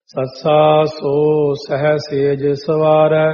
ਸੱਸਾ ਸੋ ਸਹਿ ਸੇਜ ਸਵਾਰੈ,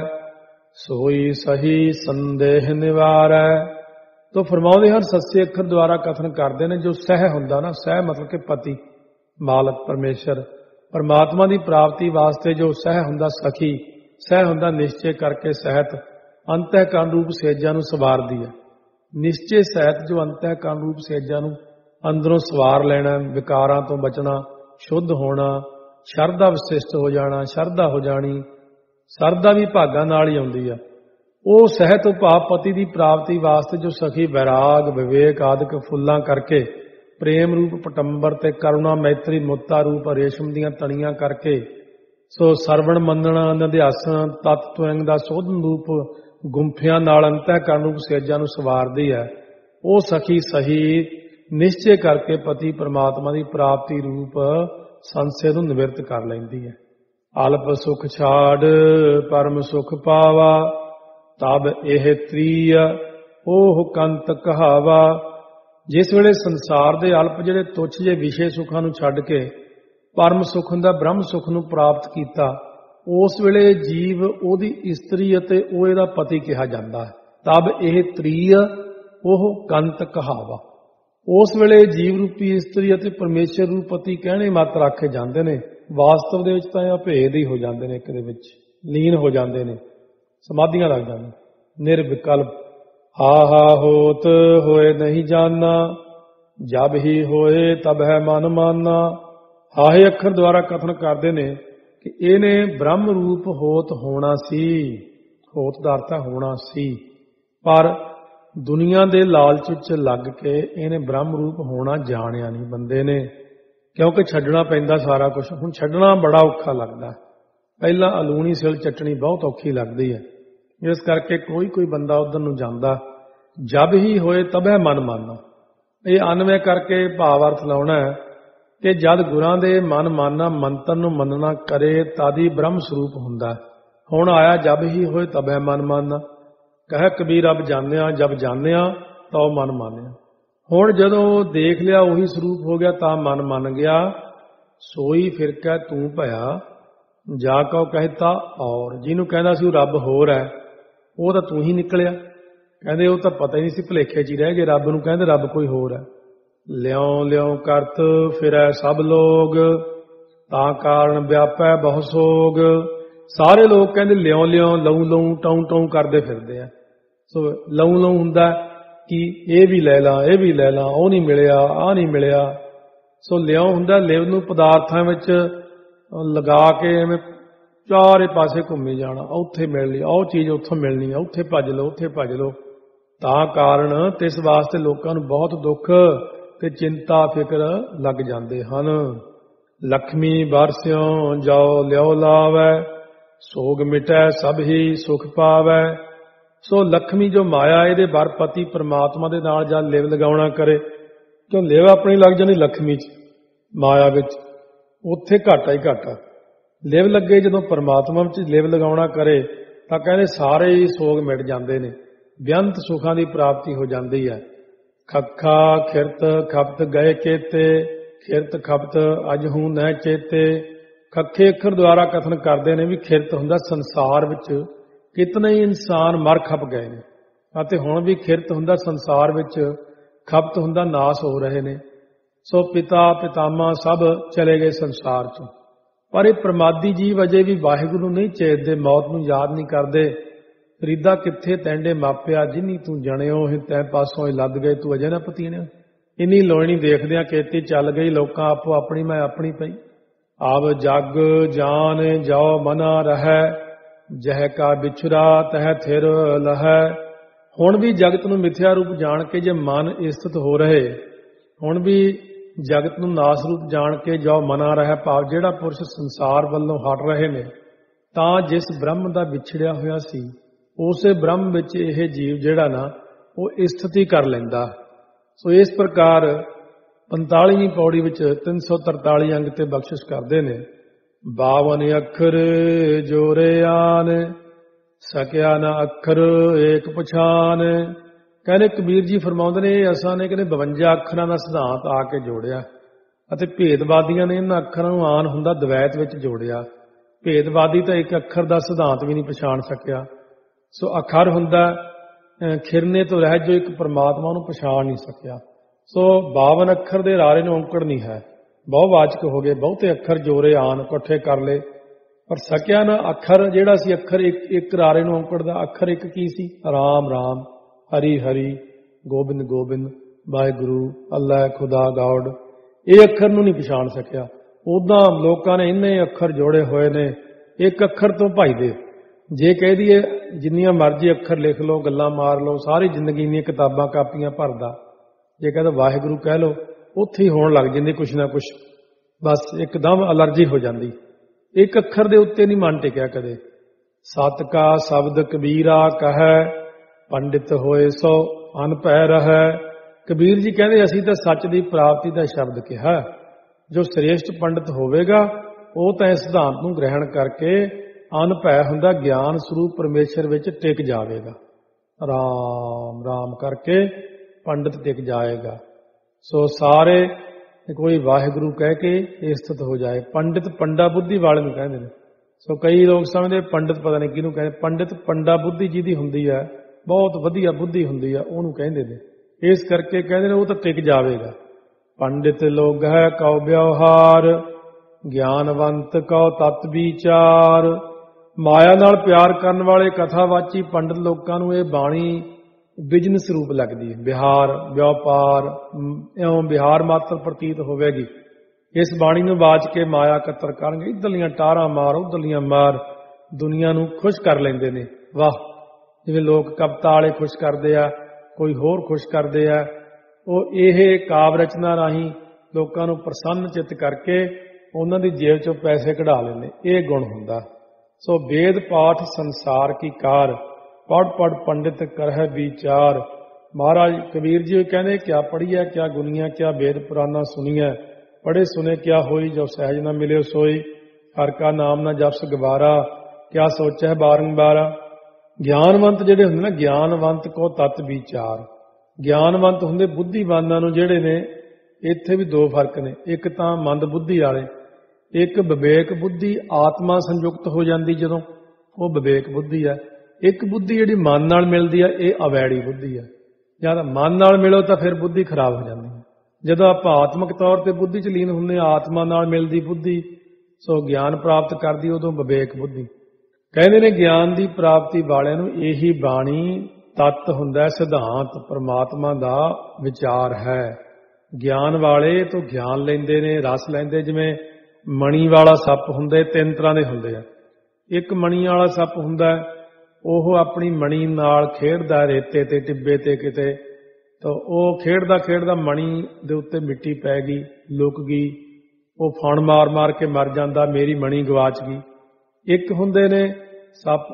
ਸੋਈ ਸਹੀ ਸੰਦੇਹ ਨਿਵਾਰੈ। ਤੋ ਫਰਮਾਉਂਦੇ ਹਨ ਸੱਸੇ ਅੱਖਰ ਦੁਆਰਾ ਕਥਨ ਕਰਦੇ ਨੇ, ਜੋ ਸਹਿ ਹੁੰਦਾ ਨਾ, ਸਹਿ ਮਤਲਬ ਕਿ ਪਤੀ, ਮਾਲਕ, ਪਰਮੇਸ਼ਰ, ਪਰਮਾਤਮਾ ਦੀ ਪ੍ਰਾਪਤੀ ਵਾਸਤੇ ਜੋ ਸਹਿ ਹੁੰਦਾ ਸਖੀ, ਸਹਿ ਹੁੰਦਾ ਨਿਸ਼ਚੇ ਕਰਕੇ ਸਹਿਤ, ਅੰਤਹਿਕਰਨ ਰੂਪ ਸੇਜਾਂ ਨੂੰ ਸਵਾਰਦੀ ਹੈ। ਨਿਸ਼ਚੇ ਸਹਿਤ ਜੋ ਅੰਤਹਿਕਰਨ ਰੂਪ ਸੇਜਾਂ ਨੂੰ ਅੰਦਰੋਂ ਸਵਾਰ ਲੈਣਾ, ਵਿਕਾਰਾਂ ਤੋਂ ਬਚਣਾ, ਸ਼ੁੱਧ ਹੋਣਾ, ਸ਼ਰਧਾ ਵਿਸ਼ਿਸ਼ਟ ਹੋ ਜਾਣਾ, ਸ਼ਰਧਾ ਹੋ ਜਾਣੀ, ਸਰਦਾ ਵੀ ਭਾਗਾਂ ਨਾਲ ਹੀ ਆਉਂਦੀ ਆ। ਉਹ ਸਹਿਤ ਭਾਵ ਪਤੀ ਦੀ ਪ੍ਰਾਪਤੀ ਵਾਸਤੇ ਜੋ ਸਖੀ ਵੈਰਾਗ, ਵਿਵੇਕ ਆਦਿਕ ਫੁੱਲਾਂ ਕਰਕੇ, ਪ੍ਰੇਮ ਰੂਪ ਪਟੰਬਰ ਤੇ ਕਰੁਣਾ ਮੈਤਰੀ ਮੁੱਤਾ ਰੂਪ ਰੇਸ਼ਮ ਦੀਆਂ ਤਣੀਆਂ ਕਰਕੇ, ਸੋ ਸਰਵਣ ਮੰਨਣਾ, ਨਿਧਿਆਸਨ, ਤਤ ਤੁਰੰਗ ਦਾ ਸੋਧਨ ਰੂਪ ਗੁੰਫਿਆਂ ਨਾਲ ਅੰਤਹਿਕਰਨ ਰੂਪ ਸੇਜਾਂ ਨੂੰ ਸਵਾਰਦੀ ਹੈ। ਉਹ ਸਖੀ ਸਹੀ ਨਿਸ਼ਚੇ ਕਰਕੇ ਪਤੀ ਪਰਮਾਤਮਾ ਦੀ ਪ੍ਰਾਪਤੀ ਰੂਪ ਸੰਸੇ ਨੂੰ ਨਿਵਰਤ ਕਰ ਲੈਂਦੀ ਹੈ। ਅਲਪ ਸੁਖ ਛਾੜ ਪਰਮ ਸੁਖ ਪਾਵਾ, ਤਬ ਇਹ ਤ੍ਰੀਆ ਉਹ ਕੰਤ ਕਹਾਵਾ। ਜਿਸ ਵੇਲੇ ਸੰਸਾਰ ਦੇ ਅਲਪ ਜਿਹੜੇ ਤੁੱਛ ਜਿਹੇ ਵਿਸ਼ੇ ਸੁੱਖਾਂ ਨੂੰ ਛੱਡ ਕੇ ਪਰਮ ਸੁਖ ਹੁੰਦਾ ਬ੍ਰਹਮ ਸੁਖ ਨੂੰ ਪ੍ਰਾਪਤ ਕੀਤਾ, ਉਸ ਵੇਲੇ ਜੀਵ ਉਹਦੀ ਇਸਤਰੀ ਅਤੇ ਉਹ ਇਹਦਾ ਪਤੀ ਕਿਹਾ ਜਾਂਦਾ ਹੈ। ਤਬ ਇਹ ਤ੍ਰੀਆ ਉਹ ਕੰਤ ਕਹਾਵਾ। ਉਸ ਵੇਲੇ ਜੀਵ ਰੂਪੀ ਇਸਤਰੀ ਅਤੇ ਪਰਮੇਸ਼ਰ ਰੂਪ ਪਤੀ ਕਹਿਣੇ ਮਾਤਰ ਆਖੇ ਜਾਂਦੇ ਨੇ। ਵਾਸਤਵ ਦੇ ਵਿੱਚ ਤਾਂ ਇਹ ਭੇਦ ਹੀ ਹੋ ਜਾਂਦੇ ਨੇ, ਇੱਕ ਦੇ ਵਿੱਚ ਲੀਨ ਹੋ ਜਾਂਦੇ ਨੇ, ਸਮਾਧੀਆਂ ਲੱਗ ਜਾਂਦੀਆਂ। ਨਿਰਵਿਕਲਪ ਹਾ ਹਾ ਹੋਤ ਹੋਏ ਨਹੀਂ ਜਾਨਾ, ਜਬ ਹੀ ਹੋਏ ਤਬ ਹੈ ਮਨ ਮਾਨਾ। ਹਾਹੇ ਅੱਖਰ ਦੁਆਰਾ ਕਥਨ ਕਰਦੇ ਨੇ ਕਿ ਇਹਨੇ ਬ੍ਰਹਮ ਰੂਪ ਹੋਤ ਹੋਣਾ ਸੀ, ਹੋਤ ਦਾ ਅਰਥ ਹੋਣਾ ਸੀ, ਪਰ ਦੁਨੀਆ ਦੇ ਲਾਲਚ ਵਿੱਚ ਲੱਗ ਕੇ ਇਹਨੇ ਬ੍ਰਹਮ ਰੂਪ ਹੋਣਾ ਜਾਣਿਆ ਨਹੀਂ ਬੰਦੇ ਨੇ, ਕਿਉਂਕਿ ਛੱਡਣਾ ਪੈਂਦਾ ਸਾਰਾ ਕੁਝ। ਹੁਣ ਛੱਡਣਾ ਬੜਾ ਔਖਾ ਲੱਗਦਾ। ਪਹਿਲਾਂ ਅਲੂਣੀ ਸਿਲ ਚੱਟਣੀ ਬਹੁਤ ਔਖੀ ਲੱਗਦੀ ਹੈ। ਇਸ ਕਰਕੇ ਕੋਈ ਬੰਦਾ ਉਧਰ ਨੂੰ ਜਾਂਦਾ। ਜਬ ਹੀ ਹੋਏ ਤਬੈ ਮਨ ਮਾਨਾ, ਇਹ ਅਨਵੈ ਕਰਕੇ ਭਾਵ ਅਰਥ ਲਾਉਣਾ ਹੈ ਕਿ ਜਦ ਗੁਰਾਂ ਦੇ ਮਨ ਮਾਨਾ ਮੰਤਰ ਨੂੰ ਮੰਨਣਾ ਕਰੇ ਤਦ ਹੀ ਬ੍ਰਹਮ ਸਰੂਪ ਹੁੰਦਾ। ਹੁਣ ਆਇਆ ਜਬ ਹੀ ਹੋਏ ਤਬੈ ਮਨ ਮਾਨਾ। ਕਹੇ ਕਬੀਰ ਅਬ ਜਾਣਿਆ, ਜਬ ਜਾਣਿਆ ਤਾਂ ਉਹ ਮਨ ਮਾਨਿਆ। ਹੁਣ ਜਦੋਂ ਦੇਖ ਲਿਆ ਉਹੀ ਸਰੂਪ ਹੋ ਗਿਆ ਤਾਂ ਮਨ ਮੰਨ ਗਿਆ। ਸੋਈ ਫਿਰ ਕਹਿ ਤੂੰ ਭਇਆ, ਜਾ ਕਉ ਕਹਿਤਾ ਔਰ। ਜਿਹਨੂੰ ਕਹਿੰਦਾ ਸੀ ਉਹ ਰੱਬ ਹੋਰ ਹੈ, ਉਹ ਤਾਂ ਤੂੰ ਹੀ ਨਿਕਲਿਆ। ਕਹਿੰਦੇ ਉਹ ਤਾਂ ਪਤਾ ਹੀ ਨਹੀਂ ਸੀ, ਭੁਲੇਖੇ 'ਚ ਹੀ ਰਹਿ ਗਏ। ਰੱਬ ਨੂੰ ਕਹਿੰਦੇ ਰੱਬ ਕੋਈ ਹੋਰ ਹੈ। ਲਿਉ ਲਿਉ ਕਰਤ ਫਿਰੈ ਸਭ ਲੋਗ, ਤਾਂ ਕਾਰਨ ਵਿਆਪੈ ਬਹੁ ਸੋਗ। ਸਾਰੇ ਲੋਕ ਕਹਿੰਦੇ ਲਿਉ ਲਿਉ, ਲਊ ਲਊ, ਟਉ ਟਉ ਕਰਦੇ ਫਿਰਦੇ ਆ। ਸੋ ਲਊ ਲਊ ਹੁੰਦਾ ਕਿ ਇਹ ਵੀ ਲੈ ਲਾ, ਇਹ ਵੀ ਲੈ ਲਾ, ਉਹ ਨਹੀਂ ਮਿਲਿਆ, ਆਹ ਨਹੀਂ ਮਿਲਿਆ। ਸੋ ਲਿਉ ਹੁੰਦਾ ਲਿਵ ਨੂੰ ਪਦਾਰਥਾਂ ਵਿੱਚ ਲਗਾ ਕੇ ਐਵੇਂ ਚਾਰੇ ਪਾਸੇ ਘੁੰਮੀ ਜਾਣਾ। ਉੱਥੇ ਮਿਲ ਲਈ ਉਹ ਚੀਜ਼, ਉੱਥੋਂ ਮਿਲਣੀ ਆ, ਉੱਥੇ ਭੱਜ ਲਓ, ਉੱਥੇ ਭੱਜ ਲਓ। ਤਾਂ ਕਾਰਨ ਤੇ ਇਸ ਵਾਸਤੇ ਲੋਕਾਂ ਨੂੰ ਬਹੁਤ ਦੁੱਖ ਤੇ ਚਿੰਤਾ ਫਿਕਰ ਲੱਗ ਜਾਂਦੇ ਹਨ। ਲక్ష్ਮੀ ਬਰਸਿਓ ਜਾਓ ਲਿਓ ਲਾਵੈ, ਸੋਗ ਮਿਟੈ ਸਭ ਹੀ ਸੁਖ ਪਾਵੈ। ਸੋ ਲక్ష్ਮੀ ਜੋ ਮਾਇਆ, ਇਹਦੇ ਬਰ ਪਤੀ ਪਰਮਾਤਮਾ ਦੇ ਨਾਲ ਜਦ ਲਿਵ ਲਗਾਉਣਾ ਕਰੇ, ਕਿਉਂ ਲਿਵ ਆਪਣੀ ਲੱਗ ਜਾਂਦੀ ਲక్ష్ਮੀ 'ਚ, ਮਾਇਆ ਵਿੱਚ, ਉੱਥੇ ਘਾਟਾ ਹੀ ਘਾਟਾ। ਲਿਵ ਲੱਗੇ ਜਦੋਂ ਪਰਮਾਤਮਾ ਵਿੱਚ ਲਿਵ ਲਗਾਉਣਾ ਕਰੇ ਤਾਂ ਕਹਿੰਦੇ ਸਾਰੇ ਹੀ ਸੋਗ ਮਿਟ ਜਾਂਦੇ ਨੇ, ਬੇਅੰਤ ਸੁੱਖਾਂ ਦੀ ਪ੍ਰਾਪਤੀ ਹੋ ਜਾਂਦੀ ਹੈ। ਖੱਖਾ ਖਿਰਤ ਖਪਤ ਗਏ ਚੇਤੇ, ਖਿਰਤ ਖਪਤ ਅਜ ਹੂੰ ਨਹਿ ਚੇਤੇ। ਖੱਖੇ ਅੱਖਰ ਦੁਆਰਾ ਕਥਨ ਕਰਦੇ ਨੇ ਵੀ ਖਿਰਤ ਹੁੰਦਾ ਸੰਸਾਰ ਵਿੱਚ ਕਿਤਨੇ ਹੀ ਇਨਸਾਨ ਮਰ ਖਪ ਗਏ ਨੇ, ਅਤੇ ਹੁਣ ਵੀ ਖਿਰਤ ਹੁੰਦਾ ਸੰਸਾਰ ਵਿੱਚ, ਖਪਤ ਹੁੰਦਾ ਨਾਸ ਹੋ ਰਹੇ ਨੇ। ਸੋ ਪਿਤਾ ਪਿਤਾਮਾ ਸਭ ਚਲੇ ਗਏ ਸੰਸਾਰ 'ਚੋਂ, ਪਰ ਇਹ ਪ੍ਰਮਾਦੀ ਜੀਵ ਅਜੇ ਵੀ ਵਾਹਿਗੁਰੂ ਨਹੀਂ ਚੇਤਦੇ, ਮੌਤ ਨੂੰ ਯਾਦ ਨਹੀਂ ਕਰਦੇ। ਫਰੀਦਾ ਕਿੱਥੇ ਤੈਂਡੇ ਮਾਪਿਆ, ਜਿਨੀ ਤੂੰ ਜਣਿਓ ਹੀ ਤੈ ਪਾਸੋਂ ਹੀ ਲੱਦ ਗਏ, ਤੂੰ ਅਜੇ ਨਾ ਪਤੀਣਿਓ। ਇੰਨੀ ਲੋਇਣੀ ਦੇਖਦਿਆਂ ਕੇਤੀ ਚੱਲ ਗਈ, ਲੋਕਾਂ ਆਪੋ ਆਪਣੀ ਮੈਂ ਆਪਣੀ ਪਈ। ਆਵ ਜਗ ਜਾਨ ਜਾਓ ਮਨਾ ਰਹਿ, ਜਹ ਕਾ ਵਿਛੁਰਾ ਤਹ ਥਿਰ ਲਹੈ। ਹੁਣ ਵੀ ਜਗਤ ਨੂੰ ਮਿਥਿਆ ਰੂਪ ਜਾਣ ਕੇ ਜੇ ਮਨ ਸਥਿਤ ਹੋ ਰਹੇ, ਹੁਣ ਵੀ ਜਗਤ ਨੂੰ ਨਾਸ ਰੂਪ ਜਾਣ ਕੇ ਜੋ ਮਨਾ ਰਹਿ, ਭਾਵ ਜਿਹੜਾ ਪੁਰਸ਼ ਸੰਸਾਰ ਵੱਲੋਂ ਹਟ ਰਹੇ ਨੇ, ਤਾਂ ਜਿਸ ਬ੍ਰਹਮ ਦਾ ਵਿਛੜਿਆ ਹੋਇਆ ਸੀ ਉਸੇ ਬ੍ਰਹਮ ਵਿੱਚ ਇਹ ਜੀਵ ਜਿਹੜਾ ਨਾ ਉਹ ਸਥਿਤੀ ਕਰ ਲੈਂਦਾ। ਸੋ ਇਸ ਪ੍ਰਕਾਰ 45ਵੀਂ ਪੌੜੀ ਵਿੱਚ 343 ਅੰਗ ਤੇ ਬਖਸ਼ਿਸ਼ ਕਰਦੇ ਨੇ। 52 ਅੱਖਰ ਜੋਰੇ ਆਨ, ਸਕਿਆ ਨਾ ਅੱਖਰ ਏਕ ਪਛਾਨ। ਕਹਿੰਦੇ ਕਬੀਰ ਜੀ ਫਰਮਾਉਂਦੇ ਨੇ ਇਹ ਅਸਾਂ ਨੇ ਕਹਿੰਦੇ 52 ਅੱਖਰਾਂ ਦਾ ਸਿਧਾਂਤ ਆ ਕੇ ਜੋੜਿਆ, ਅਤੇ ਭੇਦਵਾਦੀਆਂ ਨੇ ਇਹਨਾਂ ਅੱਖਰਾਂ ਨੂੰ ਆਨ ਹੁੰਦਾ ਦਵੈਤ ਵਿੱਚ ਜੋੜਿਆ। ਭੇਦਵਾਦੀ ਤਾਂ ਇੱਕ ਅੱਖਰ ਦਾ ਸਿਧਾਂਤ ਵੀ ਨਹੀਂ ਪਛਾਣ ਸਕਿਆ। ਸੋ ਅਖਰ ਹੁੰਦਾ ਖਿਰਨੇ ਤੋਂ ਰਹਿਤ ਜੋ ਇੱਕ ਪਰਮਾਤਮਾ ਨੂੰ ਪਛਾਣ ਨਹੀਂ ਸਕਿਆ। ਸੋ 52 ਅੱਖਰ ਦੇ ਰਾਰੇ ਨੂੰ ਔਂਕੜ ਨਹੀਂ ਹੈ, ਬਹੁਵਾਚਕ ਹੋ ਗਏ, ਬਹੁਤੇ ਅੱਖਰ ਜੋੜੇ ਆਨ ਇਕੱਠੇ ਕਰ ਲਏ, ਪਰ ਸਕਿਆ ਨਾ ਅੱਖਰ ਜਿਹੜਾ ਸੀ ਅੱਖਰ ਇੱਕ ਰਾਰੇ ਨੂੰ ਔਂਕੜ ਦਾ ਅੱਖਰ ਇੱਕ ਕੀ ਸੀ? ਰਾਮ ਰਾਮ, ਹਰੀ ਹਰੀ, ਗੋਬਿੰਦ ਗੋਬਿੰਦ, ਵਾਹਿਗੁਰੂ, ਅੱਲਾ, ਖੁਦਾ, ਗੌਡ, ਇਹ ਅੱਖਰ ਨੂੰ ਨਹੀਂ ਪਛਾਣ ਸਕਿਆ। ਉਦਾਂ ਲੋਕਾਂ ਨੇ ਇੰਨੇ ਅੱਖਰ ਜੋੜੇ ਹੋਏ ਨੇ, ਇੱਕ ਅੱਖਰ ਤੋਂ ਭਜਦੇ। ਜੇ ਕਹਿ ਦਈਏ ਜਿੰਨੀਆਂ ਮਰਜ਼ੀ ਅੱਖਰ ਲਿਖ ਲਓ, ਗੱਲਾਂ ਮਾਰ ਲਓ, ਸਾਰੀ ਜ਼ਿੰਦਗੀ ਦੀਆਂ ਕਿਤਾਬਾਂ ਕਾਪੀਆਂ ਭਰਦਾ, ਜੇ ਕਹਿੰਦਾ ਵਾਹਿਗੁਰੂ ਕਹਿ ਲਓ, ਉੱਥੇ ਹੀ ਹੋਣ ਲੱਗ ਜਾਂਦੀ ਕੁਛ ਨਾ ਕੁਛ, ਬਸ ਇੱਕਦਮ ਅਲਰਜੀ ਹੋ ਜਾਂਦੀ। ਇੱਕ ਅੱਖਰ ਦੇ ਉੱਤੇ ਨਹੀਂ ਮਨ ਟਿਕਿਆ ਕਦੇ। ਸਤ ਕਾ ਸ਼ਬਦ ਕਬੀਰਾ ਕਹੈ, ਪੰਡਿਤ ਹੋਏ ਸੋ ਅਨਭੈ ਰਹੈ। ਕਬੀਰ ਜੀ ਕਹਿੰਦੇ ਅਸੀਂ ਤਾਂ ਸੱਚ ਦੀ ਪ੍ਰਾਪਤੀ ਦਾ ਸ਼ਬਦ ਕਿਹਾ। ਜੋ ਸ੍ਰੇਸ਼ਟ ਪੰਡਿਤ ਹੋਵੇਗਾ ਉਹ ਤਾਂ ਇਸ ਸਿਧਾਂਤ ਨੂੰ ਗ੍ਰਹਿਣ ਕਰਕੇ ਅਨਭੈ ਹੁੰਦਾ ਗਿਆਨ ਸਰੂਪ ਪਰਮੇਸ਼ਰ ਵਿੱਚ ਟਿਕ ਜਾਵੇਗਾ। ਰਾਮ ਰਾਮ ਕਰਕੇ ਪੰਡਿਤ ਟਿਕ ਜਾਏਗਾ। ਸੋ ਸਾਰੇ ਕੋਈ ਵਾਹਿਗੁਰੂ ਕਹਿ ਕੇ ਇਹ ਸਥਿਤ ਹੋ ਜਾਏ। ਪੰਡਿਤ ਪੰਡਾ ਬੁੱਧੀ ਵਾਲੇ ਨੂੰ ਕਹਿੰਦੇ ਨੇ। ਸੋ ਕਈ ਲੋਕ ਸਮਝਦੇ ਪੰਡਿਤ ਪਤਾ ਨਹੀਂ ਕਿਹਨੂੰ ਕਹਿੰਦੇ। ਪੰਡਿਤ ਪੰਡਾ ਬੁੱਧੀ ਜਿਹਦੀ ਹੁੰਦੀ ਹੈ, ਬਹੁਤ ਵਧੀਆ ਬੁੱਧੀ ਹੁੰਦੀ ਹੈ, ਉਹਨੂੰ ਕਹਿੰਦੇ ਨੇ। ਇਸ ਕਰਕੇ ਕਹਿੰਦੇ ਨੇ ਉਹ ਤਾਂ ਟਿਕ ਜਾਵੇਗਾ। ਪੰਡਿਤ ਲੋਗ ਹੈ ਕਉ ਵਿਵਹਾਰ, ਗਿਆਨਵੰਤ ਕਉ ਤਤ ਵਿਚਾਰ। ਮਾਇਆ ਨਾਲ ਪਿਆਰ ਕਰਨ ਵਾਲੇ ਕਥਾਵਾਚੀ ਪੰਡਿਤ ਲੋਕਾਂ ਨੂੰ ਇਹ ਬਾਣੀ ਬਿਜਨਸ ਰੂਪ ਲੱਗਦੀ ਹੈ। ਵਿਹਾਰ, ਵਿਆਪਾਰ, ਇਉਂ ਵਿਹਾਰ ਮਾਤਰ ਪ੍ਰਤੀਤ ਹੋਵੇਗੀ। ਇਸ ਬਾਣੀ ਨੂੰ ਬਾਚ ਕੇ ਮਾਇਆ ਇਕੱਤਰ ਕਰਨਗੇ, ਇੱਧਰਲੀਆਂ ਟਾਰਾਂ ਮਾਰ, ਉੱਧਰਲੀਆਂ ਮਾਰ, ਦੁਨੀਆ ਨੂੰ ਖੁਸ਼ ਕਰ ਲੈਂਦੇ ਨੇ। ਵਾਹ, ਜਿਵੇਂ ਲੋਕ ਕਵਿਤਾ ਵਾਲੇ ਖੁਸ਼ ਕਰਦੇ ਆ, ਕੋਈ ਹੋਰ ਖੁਸ਼ ਕਰਦੇ ਆ, ਉਹ ਇਹ ਕਾਵਿ ਰਚਨਾ ਰਾਹੀਂ ਲੋਕਾਂ ਨੂੰ ਪ੍ਰਸੰਨ ਚਿੱਤ ਕਰਕੇ ਉਹਨਾਂ ਦੀ ਜੇਬ ਚੋਂ ਪੈਸੇ ਕਢਾ ਲੈਂਦੇ। ਇਹ ਗੁਣ ਹੁੰਦਾ। ਸੋ ਵੇਦ ਪਾਠ ਸੰਸਾਰ ਕੀ ਕਾਰ, ਪੜ ਪੜ ਪੰਡਿਤ ਕਰਹਿ ਵਿਚਾਰ। ਮਹਾਰਾਜ ਕਬੀਰ ਜੀ ਕਹਿੰਦੇ ਕਿਆ ਪੜੀਐ ਕਿਆ ਗੁਨੀਆਂ, ਕਿਆ ਵੇਦ ਪੁਰਾਨਾ ਸੁਣੀਐ। ਪੜੇ ਸੁਨੇ ਕਿਆ ਹੋਈ, ਜੋ ਸਹਿਜ ਨਾ ਮਿਲਿਓ ਸੋਈ। ਹਰ ਕਾ ਨਾਮ ਨਾ ਜਪਸ ਗਵਾਰਾ, ਕਿਆ ਸੋਚੈ ਬਾਰੰਬਾਰਾ। ਗਿਆਨਵੰਤ ਜਿਹੜੇ ਹੁੰਦੇ ਨਾ, ਗਿਆਨਵੰਤ ਕੋ ਤਤ ਵਿਚਾਰ। ਗਿਆਨਵੰਤ ਹੁੰਦੇ ਬੁੱਧੀਵਾਨਾਂ ਨੂੰ, ਜਿਹੜੇ ਨੇ ਇੱਥੇ ਵੀ ਦੋ ਫਰਕ ਨੇ। ਇੱਕ ਤਾਂ ਮੰਦ ਬੁੱਧੀ ਵਾਲੇ, ਇੱਕ ਵਿਵੇਕ ਬੁੱਧੀ ਆਤਮਾ ਸੰਯੁਕਤ ਹੋ ਜਾਂਦੀ ਜਦੋਂ, ਉਹ ਵਿਵੇਕ ਬੁੱਧੀ ਹੈ। ਇੱਕ ਬੁੱਧੀ ਜਿਹੜੀ ਮਨ ਨਾਲ ਮਿਲਦੀ ਹੈ, ਇਹ ਅਵੈੜੀ ਬੁੱਧੀ ਹੈ। ਜਦ ਮਨ ਨਾਲ ਮਿਲੋ ਤਾਂ ਫਿਰ ਬੁੱਧੀ ਖਰਾਬ ਹੋ ਜਾਂਦੀ ਹੈ। ਜਦੋਂ ਆਪਾਂ ਆਤਮਿਕ ਤੌਰ ਤੇ ਬੁੱਧੀ ਚ ਲੀਨ ਹੁੰਦੇ ਹਾਂ, ਆਤਮਾ ਨਾਲ ਮਿਲਦੀ ਬੁੱਧੀ, ਸੋ ਗਿਆਨ ਪ੍ਰਾਪਤ ਕਰਦੀ, ਉਦੋਂ ਵਿਵੇਕ ਬੁੱਧੀ। ਕਹਿੰਦੇ ਨੇ ਗਿਆਨ ਦੀ ਪ੍ਰਾਪਤੀ ਵਾਲਿਆਂ ਨੂੰ ਇਹੀ ਬਾਣੀ ਤੱਤ ਹੁੰਦਾ, ਸਿਧਾਂਤ ਪਰਮਾਤਮਾ ਦਾ ਵਿਚਾਰ ਹੈ। ਗਿਆਨ ਵਾਲੇ ਤੋਂ ਗਿਆਨ ਲੈਂਦੇ ਨੇ, ਰਸ ਲੈਂਦੇ। ਜਿਵੇਂ ਮਣੀ ਵਾਲਾ ਸੱਪ ਹੁੰਦਾ, ਤਿੰਨ ਤਰ੍ਹਾਂ ਦੇ ਹੁੰਦੇ ਆ। ਇੱਕ ਮਣੀ ਵਾਲਾ ਸੱਪ ਹੁੰਦਾ, ਉਹ ਆਪਣੀ ਮਣੀ ਨਾਲ ਖੇਡਦਾ ਰੇਤੇ ਤੇ, ਟਿੱਬੇ ਤੇ ਕਿਤੇ, ਤਾਂ ਉਹ ਖੇਡਦਾ ਖੇਡਦਾ ਮਣੀ ਦੇ ਉੱਤੇ ਮਿੱਟੀ ਪੈ ਗਈ, ਲੁਕ ਗਈ, ਉਹ ਫਣ ਮਾਰ ਮਾਰ ਕੇ ਮਰ ਜਾਂਦਾ, ਮੇਰੀ ਮਣੀ ਗਵਾਚ ਗਈ। ਇੱਕ ਹੁੰਦੇ ਨੇ ਸੱਪ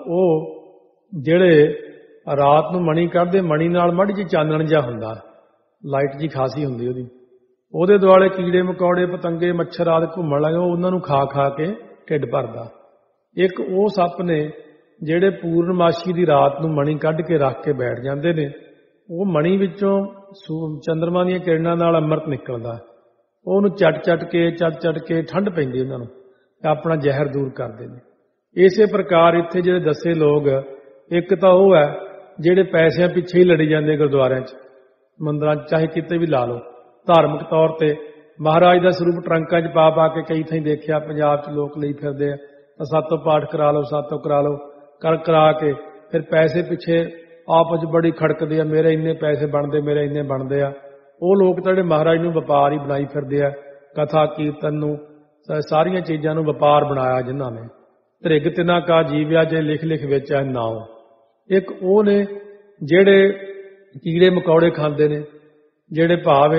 ਉਹ ਜਿਹੜੇ ਰਾਤ ਨੂੰ ਮਣੀ ਕੱਢਦੇ, ਮਣੀ ਨਾਲ ਮਾੜੀ ਜਿਹੀ ਚਾਨਣ ਜਿਹਾ ਹੁੰਦਾ, ਲਾਈਟ ਜੀ ਖਾਸੀ ਹੁੰਦੀ ਉਹਦੀ, ਉਹਦੇ ਦੁਆਲੇ ਕੀੜੇ ਮਕੌੜੇ ਪਤੰਗੇ ਮੱਛਰ ਆਦਿ ਘੁੰਮਣ ਲੱਗੇ, ਉਹ ਉਹਨਾਂ ਨੂੰ ਖਾ ਖਾ ਕੇ ਢਿੱਡ ਭਰਦਾ। ਇੱਕ ਉਹ ਸੱਪ ਨੇ ਜਿਹੜੇ ਪੂਰਨਮਾਸ਼ੀ ਦੀ ਰਾਤ ਨੂੰ ਮਣੀ ਕੱਢ ਕੇ ਰੱਖ ਕੇ ਬੈਠ ਜਾਂਦੇ ਨੇ। ਉਹ ਮਣੀ ਵਿੱਚੋਂ ਚੰਦਰਮਾ ਦੀਆਂ ਕਿਰਨਾਂ ਨਾਲ ਅੰਮ੍ਰਿਤ ਨਿਕਲਦਾ, ਉਹਨੂੰ ਚੱਟ ਚੱਟ ਕੇ ਠੰਡ ਪੈਂਦੀ ਉਹਨਾਂ ਨੂੰ, ਆਪਣਾ ਜ਼ਹਿਰ ਦੂਰ ਕਰਦੇ ਨੇ। ਇਸੇ ਪ੍ਰਕਾਰ ਇੱਥੇ ਜਿਹੜੇ ਦੱਸੇ ਲੋਕ, ਇੱਕ ਤਾਂ ਉਹ ਹੈ ਜਿਹੜੇ ਪੈਸਿਆਂ ਪਿੱਛੇ ਹੀ ਲੜੀ ਜਾਂਦੇ ਗੁਰਦੁਆਰਿਆਂ 'ਚ, ਮੰਦਰਾਂ 'ਚ, ਚਾਹੇ ਕਿਤੇ ਵੀ ਲਾ ਲਓ। ਧਾਰਮਿਕ ਤੌਰ ਤੇ ਮਹਾਰਾਜ ਦਾ ਸਰੂਪ ਟਰੰਕਾਂ 'ਚ ਪਾ ਪਾ ਕੇ ਕਈ ਥਾਈਂ ਦੇਖਿਆ ਪੰਜਾਬ 'ਚ ਲੋਕ ਲਈ ਫਿਰਦੇ ਆ, ਤਾਂ ਸਾਤੋਂ ਪਾਠ ਕਰਾ ਲਓ, ਸਾਤੋਂ ਕਰਾ ਲਓ, ਕਰਾ ਕੇ ਫਿਰ ਪੈਸੇ ਪਿੱਛੇ ਆਪਸ 'ਚ ਬੜੀ ਖੜਕਦੇ ਆ, ਮੇਰੇ ਇੰਨੇ ਪੈਸੇ ਬਣਦੇ, ਮੇਰੇ ਇੰਨੇ ਬਣਦੇ ਆ। ਉਹ ਲੋਕ ਤਾਂ ਜਿਹੜੇ ਮਹਾਰਾਜ ਨੂੰ ਵਪਾਰ ਹੀ ਬਣਾਈ ਫਿਰਦੇ ਆ, ਕਥਾ ਕੀਰਤਨ ਨੂੰ, ਸਾਰੀਆਂ ਚੀਜ਼ਾਂ ਨੂੰ ਵਪਾਰ ਬਣਾਇਆ ਜਿਨ੍ਹਾਂ ਨੇ। ਧ੍ਰਿਗ ਤਿਨਾ ਕਾ ਜੀਵਿਆ ਜੇ ਲਿਖ ਲਿਖ ਵੇਚੈ ਨਾਉ। ਇੱਕ ਉਹ ਨੇ ਜਿਹੜੇ ਕੀੜੇ ਮਕੌੜੇ ਖਾਂਦੇ ਨੇ, ਜਿਹੜੇ ਭਾਵ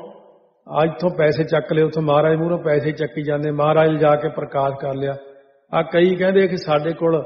ਇੱਥੋਂ ਪੈਸੇ ਚੱਕ ਲਏ, ਉੱਥੋਂ ਮਹਾਰਾਜ ਮੂਹਰੋਂ ਪੈਸੇ ਚੱਕੀ ਜਾਂਦੇ, ਮਹਾਰਾਜ ਜਾ ਕੇ ਪ੍ਰਕਾਸ਼ ਕਰ ਲਿਆ। ਆ ਕਈ ਕਹਿੰਦੇ ਕਿ ਸਾਡੇ ਕੋਲ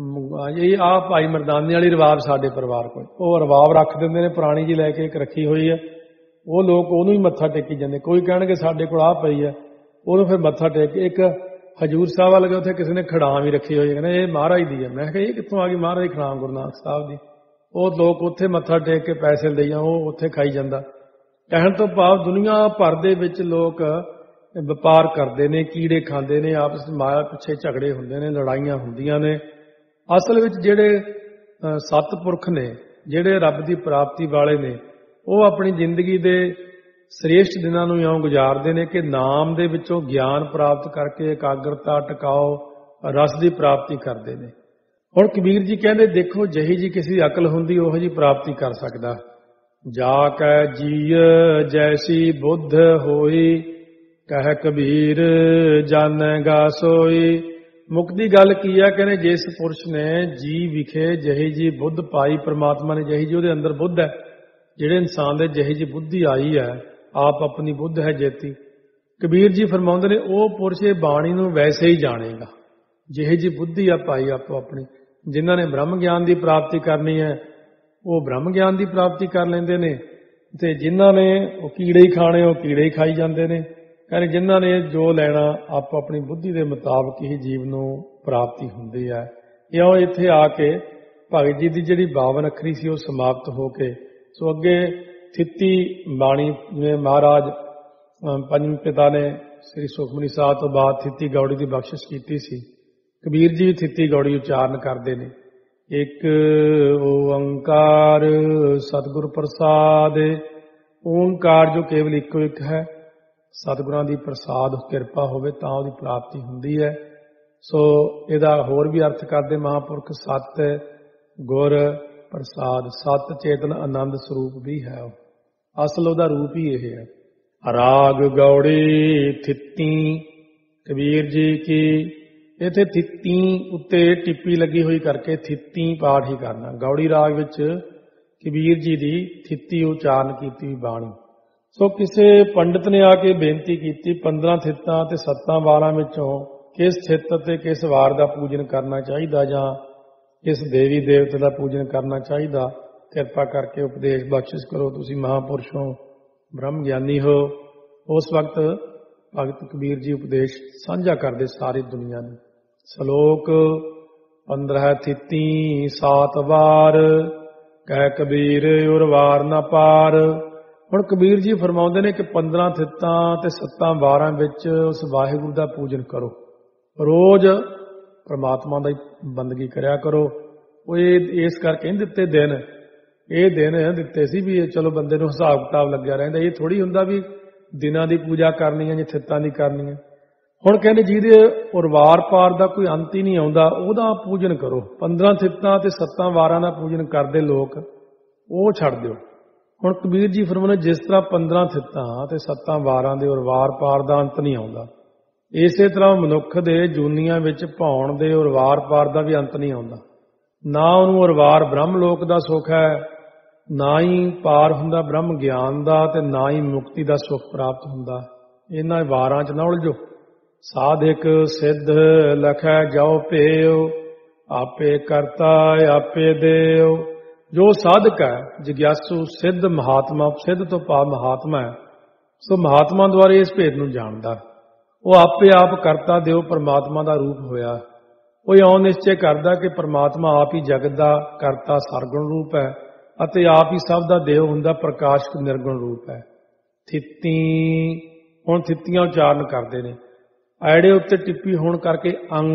ਇਹ ਆਹ ਭਾਈ ਮਰਦਾਨੇ ਵਾਲੀ ਰਵਾਬ ਸਾਡੇ ਪਰਿਵਾਰ ਕੋਲ, ਉਹ ਰਵਾਬ ਰੱਖ ਦਿੰਦੇ ਨੇ, ਪੁਰਾਣੀ ਜੀ ਲੈ ਕੇ ਇੱਕ ਰੱਖੀ ਹੋਈ ਹੈ, ਉਹ ਲੋਕ ਉਹਨੂੰ ਹੀ ਮੱਥਾ ਟੇਕੀ ਜਾਂਦੇ। ਕੋਈ ਕਹਿਣਗੇ ਸਾਡੇ ਕੋਲ ਆਹ ਪਈ ਹੈ, ਉਹਨੂੰ ਫਿਰ ਮੱਥਾ ਟੇਕ ਕੇ। ਇੱਕ ਹਜੂਰ ਸਾਹਿਬ ਵਾਲੇ ਉੱਥੇ ਕਿਸੇ ਨੇ ਖੜਾਂ ਵੀ ਰੱਖੀ ਹੋਈ ਹੈ, ਕਹਿੰਦੇ ਇਹ ਮਹਾਰਾਜ ਦੀ ਹੈ। ਮੈਂ ਕਿਹਾ ਇਹ ਕਿੱਥੋਂ ਆ ਗਈ ਮਹਾਰਾਜ ਦੀ ਖੜਾਂ, ਗੁਰੂ ਨਾਨਕ ਸਾਹਿਬ ਦੀ। ਉਹ ਲੋਕ ਉੱਥੇ ਮੱਥਾ ਟੇਕ ਕੇ ਪੈਸੇ ਲਈ ਜਾਂ ਉਹ ਉੱਥੇ ਖਾਈ ਜਾਂਦਾ। ਕਹਿਣ ਤੋਂ ਭਾਵ ਦੁਨੀਆ ਭਰ ਦੇ ਵਿੱਚ ਲੋਕ ਵਪਾਰ ਕਰਦੇ ਨੇ, ਕੀੜੇ ਖਾਂਦੇ ਨੇ, ਆਪਸ ਵਿੱਚ ਮਾਇਆ ਪਿੱਛੇ ਝਗੜੇ ਹੁੰਦੇ ਨੇ, ਲੜਾਈਆਂ ਹੁੰਦੀਆਂ ਨੇ। ਅਸਲ ਵਿੱਚ ਜਿਹੜੇ ਸਤਿਪੁਰਖ ਨੇ, ਜਿਹੜੇ ਰੱਬ ਦੀ ਪ੍ਰਾਪਤੀ ਵਾਲੇ ਨੇ, ਉਹ ਆਪਣੀ ਜ਼ਿੰਦਗੀ ਦੇ ਸ੍ਰੇਸ਼ਟ ਦਿਨਾਂ ਨੂੰ ਇਉਂ ਗੁਜ਼ਾਰਦੇ ਨੇ ਕਿ ਨਾਮ ਦੇ ਵਿੱਚੋਂ ਗਿਆਨ ਪ੍ਰਾਪਤ ਕਰਕੇ ਇਕਾਗਰਤਾ, ਟਿਕਾਓ, ਰਸ ਦੀ ਪ੍ਰਾਪਤੀ ਕਰਦੇ ਨੇ। ਹੁਣ ਕਬੀਰ ਜੀ ਕਹਿੰਦੇ, ਦੇਖੋ ਜਿਹੀ ਜੀ ਕਿਸੇ ਦੀ ਅਕਲ ਹੁੰਦੀ ਉਹੋ ਜੀ ਪ੍ਰਾਪਤੀ ਕਰ ਸਕਦਾ। ਜਾ ਕੈ ਜੀਅ ਜੈਸੀ ਬੁੱਧ ਹੋਈ, ਕਹਿ ਕਬੀਰ ਜਾਣੇਗਾ ਸੋਈ। ਮੁਕਤੀ ਗੱਲ ਕੀ ਹੈ? ਕਹਿੰਦੇ ਜਿਸ ਪੁਰਸ਼ ਨੇ ਜੀ ਵਿਖੇ ਜਿਹੀ ਜੀ ਬੁੱਧ ਪਾਈ, ਪ੍ਰਮਾਤਮਾ ਨੇ ਜਿਹੀ ਜੀ ਉਹਦੇ ਅੰਦਰ ਬੁੱਧ ਹੈ, ਜਿਹੜੇ ਇਨਸਾਨ ਦੇ ਜਿਹੀ ਜੀ ਬੁੱਧੀ ਆਈ ਹੈ, ਆਪ ਆਪਣੀ ਬੁੱਧ ਹੈ ਜੇਤੀ। ਕਬੀਰ ਜੀ ਫਰਮਾਉਂਦੇ ਨੇ ਉਹ ਪੁਰਸ਼ ਇਹ ਬਾਣੀ ਨੂੰ ਵੈਸੇ ਹੀ ਜਾਣੇਗਾ, ਜਿਹੀ ਜੀ ਬੁੱਧੀ ਆ ਪਾਈ ਆਪੋ ਆਪਣੀ। ਜਿਨ੍ਹਾਂ ਨੇ ਬ੍ਰਹਮ ਗਿਆਨ ਦੀ ਪ੍ਰਾਪਤੀ ਕਰਨੀ ਹੈ ਉਹ ਬ੍ਰਹਮ ਗਿਆਨ ਦੀ ਪ੍ਰਾਪਤੀ ਕਰ ਲੈਂਦੇ ਨੇ, ਤੇ ਜਿਨ੍ਹਾਂ ਨੇ ਉਹ ਕੀੜੇ ਹੀ ਖਾਣੇ ਉਹ ਕੀੜੇ ਹੀ ਖਾਈ ਜਾਂਦੇ ਨੇ। ਕਹਿੰਦੇ ਜਿਨ੍ਹਾਂ ਨੇ ਜੋ ਲੈਣਾ ਆਪੋ ਆਪਣੀ ਬੁੱਧੀ ਦੇ ਮੁਤਾਬਕ ਹੀ ਜੀਵ ਨੂੰ ਪ੍ਰਾਪਤੀ ਹੁੰਦੀ ਹੈ। ਇਉਂ ਇੱਥੇ ਆ ਕੇ ਭਗਤ ਜੀ ਦੀ ਜਿਹੜੀ 52 ਅੱਖਰੀ ਸੀ ਉਹ ਸਮਾਪਤ ਹੋ ਕੇ ਸੋ ਅੱਗੇ ਥਿੱਤੀ ਬਾਣੀ, ਜਿਵੇਂ ਮਹਾਰਾਜ ਪੰਜਵੇਂ ਪਿਤਾ ਨੇ ਸ੍ਰੀ ਸੁਖਮਨੀ ਸਾਹਿਬ ਤੋਂ ਬਾਅਦ ਥਿੱਤੀ ਗੌੜੀ ਦੀ ਬਖਸ਼ਿਸ਼ ਕੀਤੀ ਸੀ, ਕਬੀਰ ਜੀ ਵੀ ਥਿੱਤੀ ਗੌੜੀ ਉਚਾਰਨ ਕਰਦੇ ਨੇ। ਇੱਕ ਓੰਕਾਰ ਸਤਿਗੁਰ ਪ੍ਰਸਾਦ। ਓੰਕਾਰ ਜੋ ਕੇਵਲ ਇੱਕੋ ਇੱਕ ਹੈ, ਸਤਿਗੁਰਾਂ ਦੀ ਪ੍ਰਸਾਦ ਕਿਰਪਾ ਹੋਵੇ ਤਾਂ ਉਹਦੀ ਪ੍ਰਾਪਤੀ ਹੁੰਦੀ ਹੈ। ਸੋ ਇਹਦਾ ਹੋਰ ਵੀ ਅਰਥ ਕਰਦੇ ਮਹਾਂਪੁਰਖ, ਸਤ ਗੁਰ ਪ੍ਰਸਾਦ। ਸਤ ਚੇਤਨ ਆਨੰਦ ਸਰੂਪ ਵੀ ਹੈ, ਅਸਲ ਉਹਦਾ ਰੂਪ ਹੀ ਇਹ ਹੈ। ਰਾਗ ਗੌੜੀ ਥਿੱਤੀ ਕਬੀਰ ਜੀ ਕੀ, ਇੱਥੇ ਥਿੱਤੀ ਉੱਤੇ ਟਿੱਪੀ ਲੱਗੀ ਹੋਈ ਕਰਕੇ ਥਿੱਤੀ ਪਾਠ ਹੀ ਕਰਨਾ। ਗੌੜੀ ਰਾਗ ਵਿੱਚ ਕਬੀਰ ਜੀ ਦੀ ਥਿੱਤੀ ਉਚਾਰਨ ਕੀਤੀ ਬਾਣੀ। ਸੋ ਕਿਸੇ ਪੰਡਿਤ ਨੇ ਆ ਕੇ ਬੇਨਤੀ ਕੀਤੀ 15 ਥਿੱਤਾਂ ਤੇ 7 ਵਾਰਾਂ ਵਿੱਚੋਂ ਕਿਸ ਥਿੱਤ ਤੇ ਕਿਸ ਵਾਰ ਦਾ ਪੂਜਨ ਕਰਨਾ ਚਾਹੀਦਾ ਜਾਂ ਕਿਸ ਦੇਵੀ ਦੇਵਤੇ ਦਾ ਪੂਜਨ ਕਰਨਾ ਚਾਹੀਦਾ, ਕਿਰਪਾ ਕਰਕੇ ਉਪਦੇਸ਼ ਬਖਸ਼ਿਸ਼ ਕਰੋ, ਤੁਸੀਂ ਮਹਾਂਪੁਰਸ਼ ਹੋ, ਬ੍ਰਹਮ ਗਿਆਨੀ ਹੋ। ਉਸ ਵਕਤ ਭਗਤ ਕਬੀਰ ਜੀ ਉਪਦੇਸ਼ ਸਾਂਝਾ ਕਰਦੇ ਸਾਰੀ ਦੁਨੀਆ ਨੂੰ। ਸ਼ਲੋਕ 15 ਥਿੱਤੀ 7 ਵਾਰ, ਕਹਿ ਕਬੀਰ ਉਰ ਵਾਰ ਨਾ ਪਾਰ। ਹੁਣ ਕਬੀਰ ਜੀ ਫਰਮਾਉਂਦੇ ਨੇ ਕਿ 15 ਥਿੱਤਾਂ ਤੇ 7 ਵਾਰਾਂ ਵਿੱਚ ਉਸ ਵਾਹਿਗੁਰੂ ਦਾ ਪੂਜਨ ਕਰੋ, ਰੋਜ਼ ਪ੍ਰਮਾਤਮਾ ਦੀ ਬੰਦਗੀ ਕਰਿਆ ਕਰੋ। ਉਹ ਇਸ ਕਰਕੇ ਨਹੀਂ ਦਿੱਤੇ ਦਿਨ, ਇਹ ਦਿਨ ਦਿੱਤੇ ਸੀ ਵੀ ਚਲੋ ਬੰਦੇ ਨੂੰ ਹਿਸਾਬ ਕਿਤਾਬ ਲੱਗਿਆ ਰਹਿੰਦਾ। ਇਹ ਥੋੜੀ ਹੁੰਦਾ ਵੀ ਦਿਨਾਂ ਦੀ ਪੂਜਾ ਕਰਨੀ ਹੈ ਜਾਂ ਥਿੱਤਾਂ ਦੀ ਕਰਨੀ ਹੈ। ਹੁਣ ਕਹਿੰਦੇ ਜਿਹਦੇ ਉਰਵਾਰ ਪਾਰ ਦਾ ਕੋਈ ਅੰਤ ਹੀ ਨਹੀਂ ਆਉਂਦਾ ਉਹਦਾ ਪੂਜਨ ਕਰੋ। 15 ਥਿੱਤਾਂ ਤੇ 7 ਵਾਰਾਂ ਦਾ ਪੂਜਨ ਕਰਦੇ ਲੋਕ ਉਹ ਛੱਡ ਦਿਓ। ਹੁਣ ਕਬੀਰ ਜੀ ਫਰਮਾਉਂਦੇ ਜਿਸ ਤਰ੍ਹਾਂ 15 ਥਿੱਤਾਂ ਤੇ 7 ਵਾਰਾਂ ਦੇ ਉਰਵਾਰ ਪਾਰ ਦਾ ਅੰਤ ਨਹੀਂ ਆਉਂਦਾ, ਇਸੇ ਤਰ੍ਹਾਂ ਮਨੁੱਖ ਦੇ ਜੂਨੀਆਂ ਵਿੱਚ ਭਾਉਣ ਦੇ ਉਰਵਾਰ ਪਾਰ ਦਾ ਵੀ ਅੰਤ ਨਹੀਂ ਆਉਂਦਾ। ਨਾ ਉਹਨੂੰ ਉਰਵਾਰ ਬ੍ਰਹਮ ਲੋਕ ਦਾ ਸੁੱਖ ਹੈ, ਨਾ ਹੀ ਪਾਰ ਹੁੰਦਾ ਬ੍ਰਹਮ ਗਿਆਨ ਦਾ, ਤੇ ਨਾ ਹੀ ਮੁਕਤੀ ਦਾ ਸੁੱਖ ਪ੍ਰਾਪਤ ਹੁੰਦਾ। ਇਹਨਾਂ ਵਾਰਾਂ 'ਚ ਨਾ ਉਲਝੋ। ਸਾਧਿਕ ਸਿੱਧ ਲਖੈ ਜਾਓ ਭੇਉ, ਆਪੇ ਕਰਤਾ ਆਪੇ ਦੇਉ। ਜੋ ਸਾਧਕ ਹੈ ਜਗਿਆਸੂ ਸਿੱਧ ਮਹਾਤਮਾ, ਸਿੱਧ ਤੋਂ ਭਾਵ ਮਹਾਤਮਾ ਹੈ, ਸੋ ਮਹਾਤਮਾ ਦੁਆਰੇ ਇਸ ਭੇਦ ਨੂੰ ਜਾਣਦਾ। ਉਹ ਆਪੇ ਆਪ ਕਰਤਾ ਦਿਓ ਪਰਮਾਤਮਾ ਦਾ ਰੂਪ ਹੋਇਆ। ਉਹ ਇਉਂ ਨਿਸ਼ਚੈ ਕਰਦਾ ਕਿ ਪਰਮਾਤਮਾ ਆਪ ਹੀ ਜਗਤ ਦਾ ਕਰਤਾ ਸਰਗੁਣ ਰੂਪ ਹੈ ਅਤੇ ਆਪ ਹੀ ਸਭ ਦਾ ਦੇਵ ਹੁੰਦਾ, ਪ੍ਰਕਾਸ਼ਕ ਨਿਰਗੁਣ ਰੂਪ ਹੈ। ਥਿੱਤੀ, ਹੁਣ ਥਿੱਤੀਆਂ ਉਚਾਰਨ ਕਰਦੇ ਨੇ। ਐੜੇ ਉੱਤੇ ਟਿੱਪੀ ਹੋਣ ਕਰਕੇ